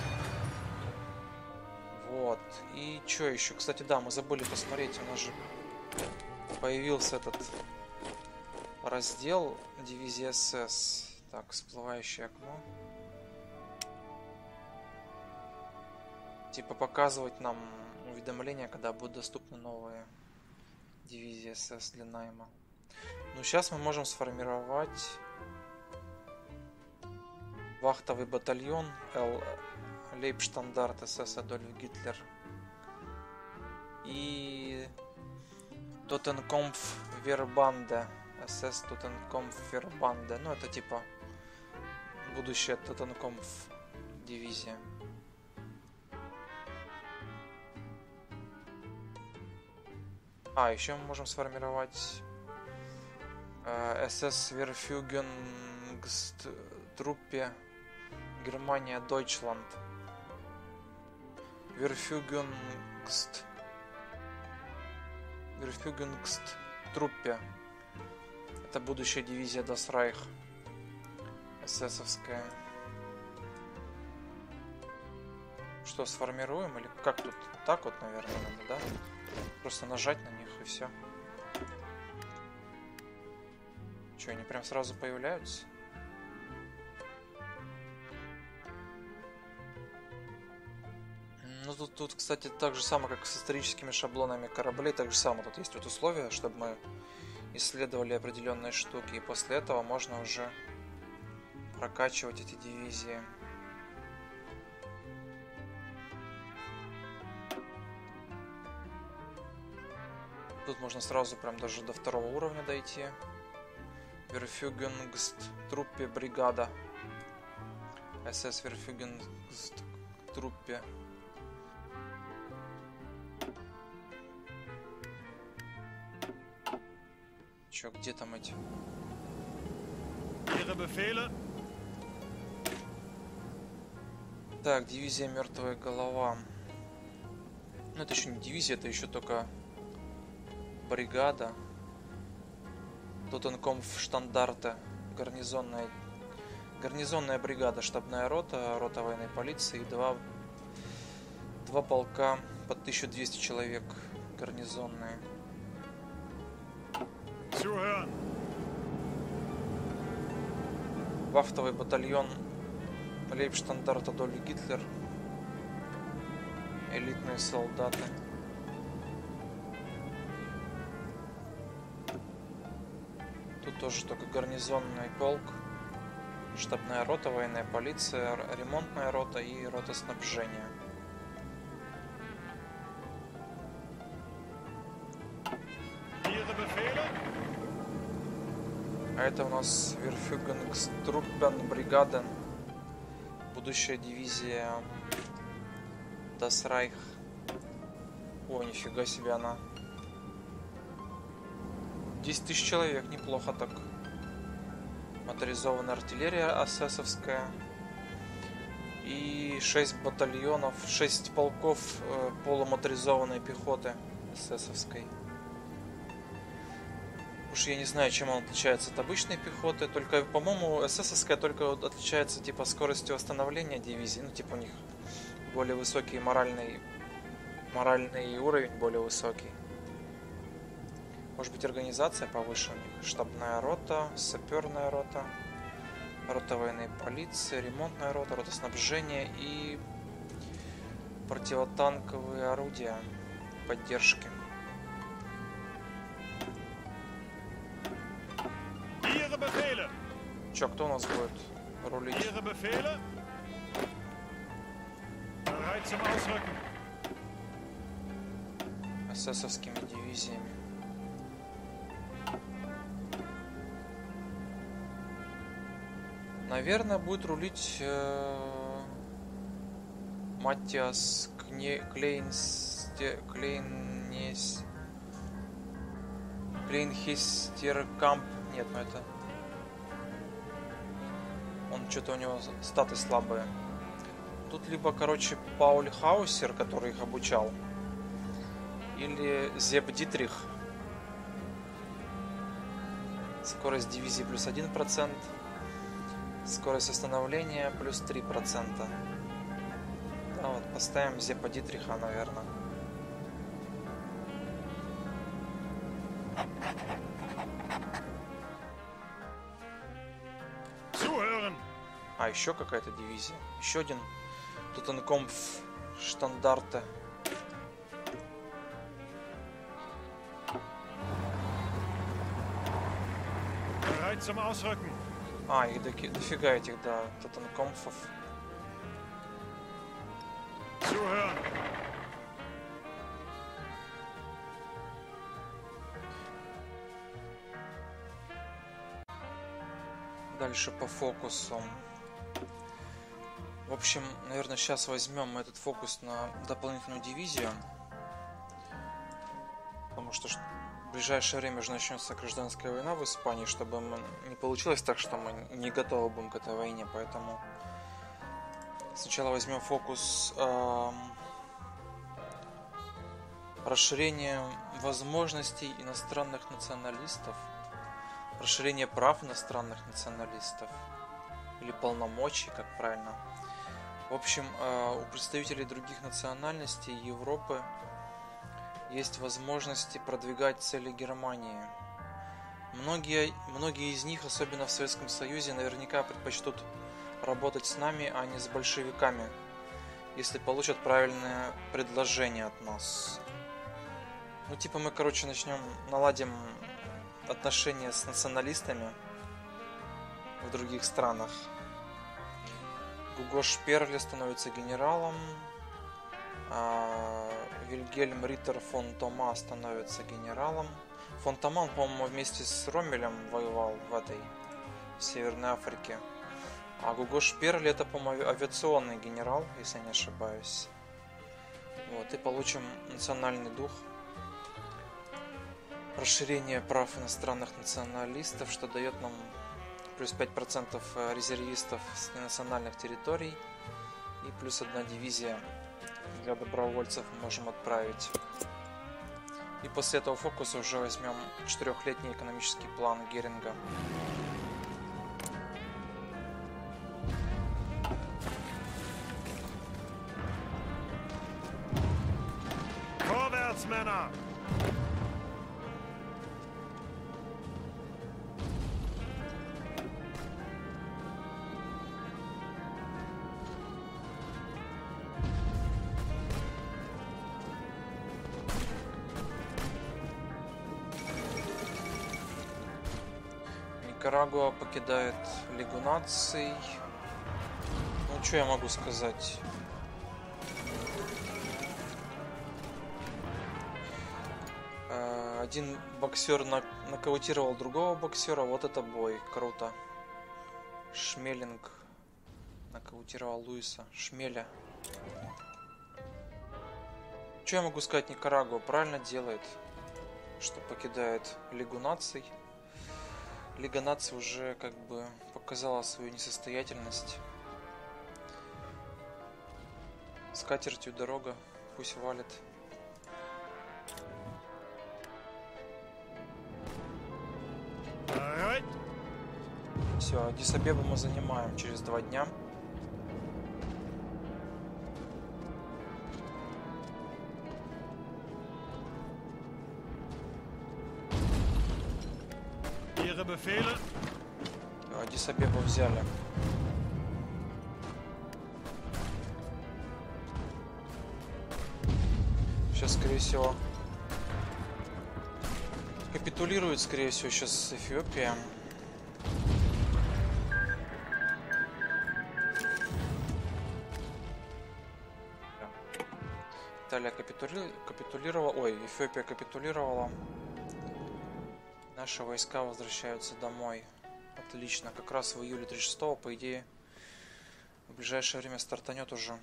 Speaker 1: Вот. И что еще? Кстати, да, мы забыли посмотреть, у нас же появился этот раздел дивизии СС. Так, всплывающее окно. Типа показывать нам уведомления, когда будут доступны новые дивизии СС для найма. Ну, сейчас мы можем сформировать вахтовый батальон Лейбштандарт СС Адольф Гитлер и Totenkopf Вербанде СС Totenkopf Вербанде. Ну, это типа будущая Totenkopf дивизия. А, еще мы можем сформировать СС Верфюгенгструппе Германия Дойчланд. Верфюгенгструппе. Это будущая дивизия Das Reich. ССовская. Что, сформируем или как тут? Так вот, наверное, надо, да? Просто нажать на них и все. Что, они прям сразу появляются? Ну тут, кстати, так же самое, как с историческими шаблонами кораблей, так же самое. Тут есть вот условия, чтобы мы исследовали определенные штуки, и после этого можно уже прокачивать эти дивизии. Тут можно сразу прям даже до 2-го уровня дойти. Верфюгенгструппе бригада. СС Верфюгенгструппе. Чё, где там эти? Так, дивизия Мертвая голова. Ну это еще не дивизия, это еще только бригада. Totenkopf штандарта. Гарнизонная бригада, штабная рота, рота военной полиции и два полка по 1200 человек гарнизонные. Вахтовый батальон Лейбштандарт Адольф Гитлер. Элитные солдаты. Тут тоже только гарнизонный полк, штабная рота, военная полиция, ремонтная рота и рота снабжения. А это у нас Верфюгенгструппен бригада, будущая дивизия Das Reich. О, нифига себе она. 10 тысяч человек, неплохо так. Моторизованная артиллерия ССовская. И 6 батальонов, 6 полков полумоторизованной пехоты ССовской. Уж я не знаю, чем он отличается от обычной пехоты. Только, по-моему, ССовская только отличается типа скоростью восстановления дивизии. Ну, типа у них более высокий моральный уровень, более высокий. Может быть, организация повыше у них. Штабная рота, саперная рота, рота военной полиции, ремонтная рота, рота снабжения и противотанковые орудия поддержки.
Speaker 2: Ihre Befehle.
Speaker 1: Чё, кто у нас будет рулить?
Speaker 2: Ihre Befehle. Bereit zum Ausrücken.
Speaker 1: Эсэсовскими дивизиями. Наверное, будет рулить Маттиас Клейнхистеркамп. Нет, ну это... Он что-то у него статы слабые. Тут либо, короче, Пауль Хаусер, который их обучал, или Зеб Дитрих. Скорость дивизии плюс 1%. Скорость остановления плюс 3%. Да, вот поставим Зепа Дитриха, наверное.
Speaker 2: Zuhören.
Speaker 1: А, еще какая-то дивизия. Еще один Тутенкомф штандарте.
Speaker 2: Bereit zum Ausrücken.
Speaker 1: А, их дофига этих, да, Тутенкомфов.
Speaker 2: Zuhören.
Speaker 1: Дальше по фокусу. В общем, наверное, сейчас возьмем этот фокус на дополнительную дивизию. Потому что в ближайшее время уже начнется гражданская война в Испании, чтобы не получилось так, что мы не готовы будем к этой войне. Поэтому сначала возьмем фокус расширение возможностей иностранных националистов, расширение прав иностранных националистов или полномочий, как правильно. В общем, у представителей других национальностей Европы есть возможности продвигать цели Германии. Многие из них, особенно в Советском Союзе, наверняка предпочтут работать с нами, а не с большевиками, если получат правильное предложение от нас. Ну, типа мы, короче, наладим отношения с националистами в других странах. Гуго Шперле становится генералом, Вильгельм Риттер фон Тома становится генералом. Фон Тома, по-моему, вместе с Роммелем воевал в Северной Африке. А Гуго Шперле это, по-моему, авиационный генерал, если я не ошибаюсь. Вот, и получим национальный дух. Расширение прав иностранных националистов, что дает нам плюс 5% резервистов с ненациональных территорий и плюс 1 дивизия для добровольцев мы можем отправить. И после этого фокуса уже возьмем 4-летний экономический план Геринга.
Speaker 2: Vorwärts, Männer!
Speaker 1: Никарагуа покидает Лигу наций. Ну, что я могу сказать? Один боксер нокаутировал другого боксера. Вот это бой. Круто. Шмелинг нокаутировал Луиса Шмеля. Что я могу сказать? Никарагуа правильно делает, что покидает Лигу наций. Лига наций уже как бы показала свою несостоятельность. С катертью дорога, пусть валит. Все, Аддис-Абебу мы занимаем через 2 дня.
Speaker 2: Befehle?
Speaker 1: Адис-Абебу взяли. Сейчас, скорее всего, капитулирует, скорее всего, сейчас Эфиопия. Италия капитулировала, ой, Эфиопия капитулировала. Наши войска возвращаются домой. Отлично, как раз в июле 36-го, по идее, в ближайшее время стартанет уже.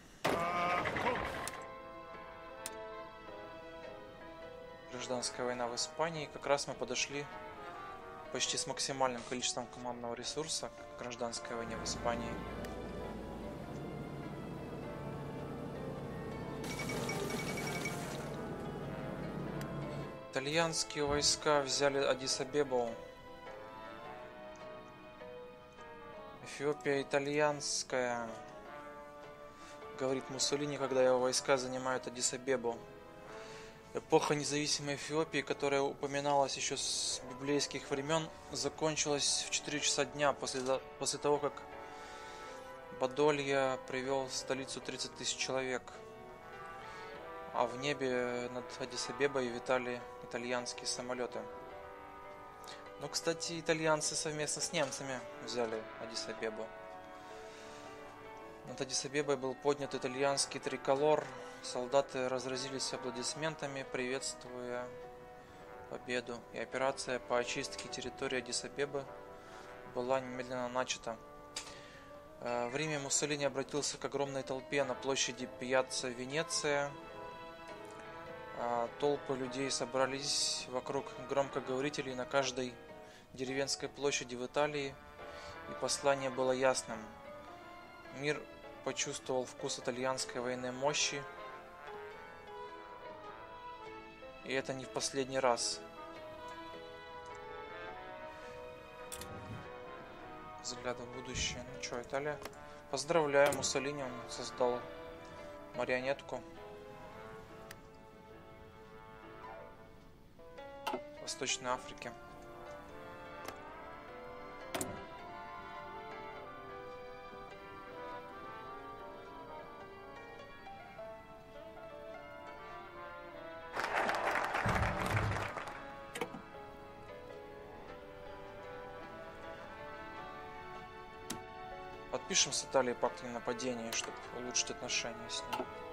Speaker 1: Гражданская война в Испании. Как раз мы подошли почти с максимальным количеством командного ресурса к гражданской войне в Испании. Итальянские войска взяли Адис-Абебу. Эфиопия итальянская, говорит Муссолини, когда его войска занимают Адис-Абебу. Эпоха независимой Эфиопии, которая упоминалась еще с библейских времен, закончилась в 4 часа дня после того, как Бадолья привел в столицу 30 тысяч человек. А в небе над Адис-Абебой витали итальянские самолеты. Но, кстати, итальянцы совместно с немцами взяли Адис-Абебу. Над Адис-Абебой был поднят итальянский триколор. Солдаты разразились аплодисментами, приветствуя победу. И операция по очистке территории Адис-Абебы была немедленно начата. В Риме Муссолини обратился к огромной толпе на площади Пьяцца Венеция. Толпы людей собрались вокруг громкоговорителей на каждой деревенской площади в Италии, и послание было ясным. Мир почувствовал вкус итальянской военной мощи, и это не в последний раз. Взгляд в будущее. Ну что, Италия? Поздравляю, Муссолини, он создал марионетку в Восточной Африке. Подпишем с Италией пакт о ненападении, чтобы улучшить отношения с ней.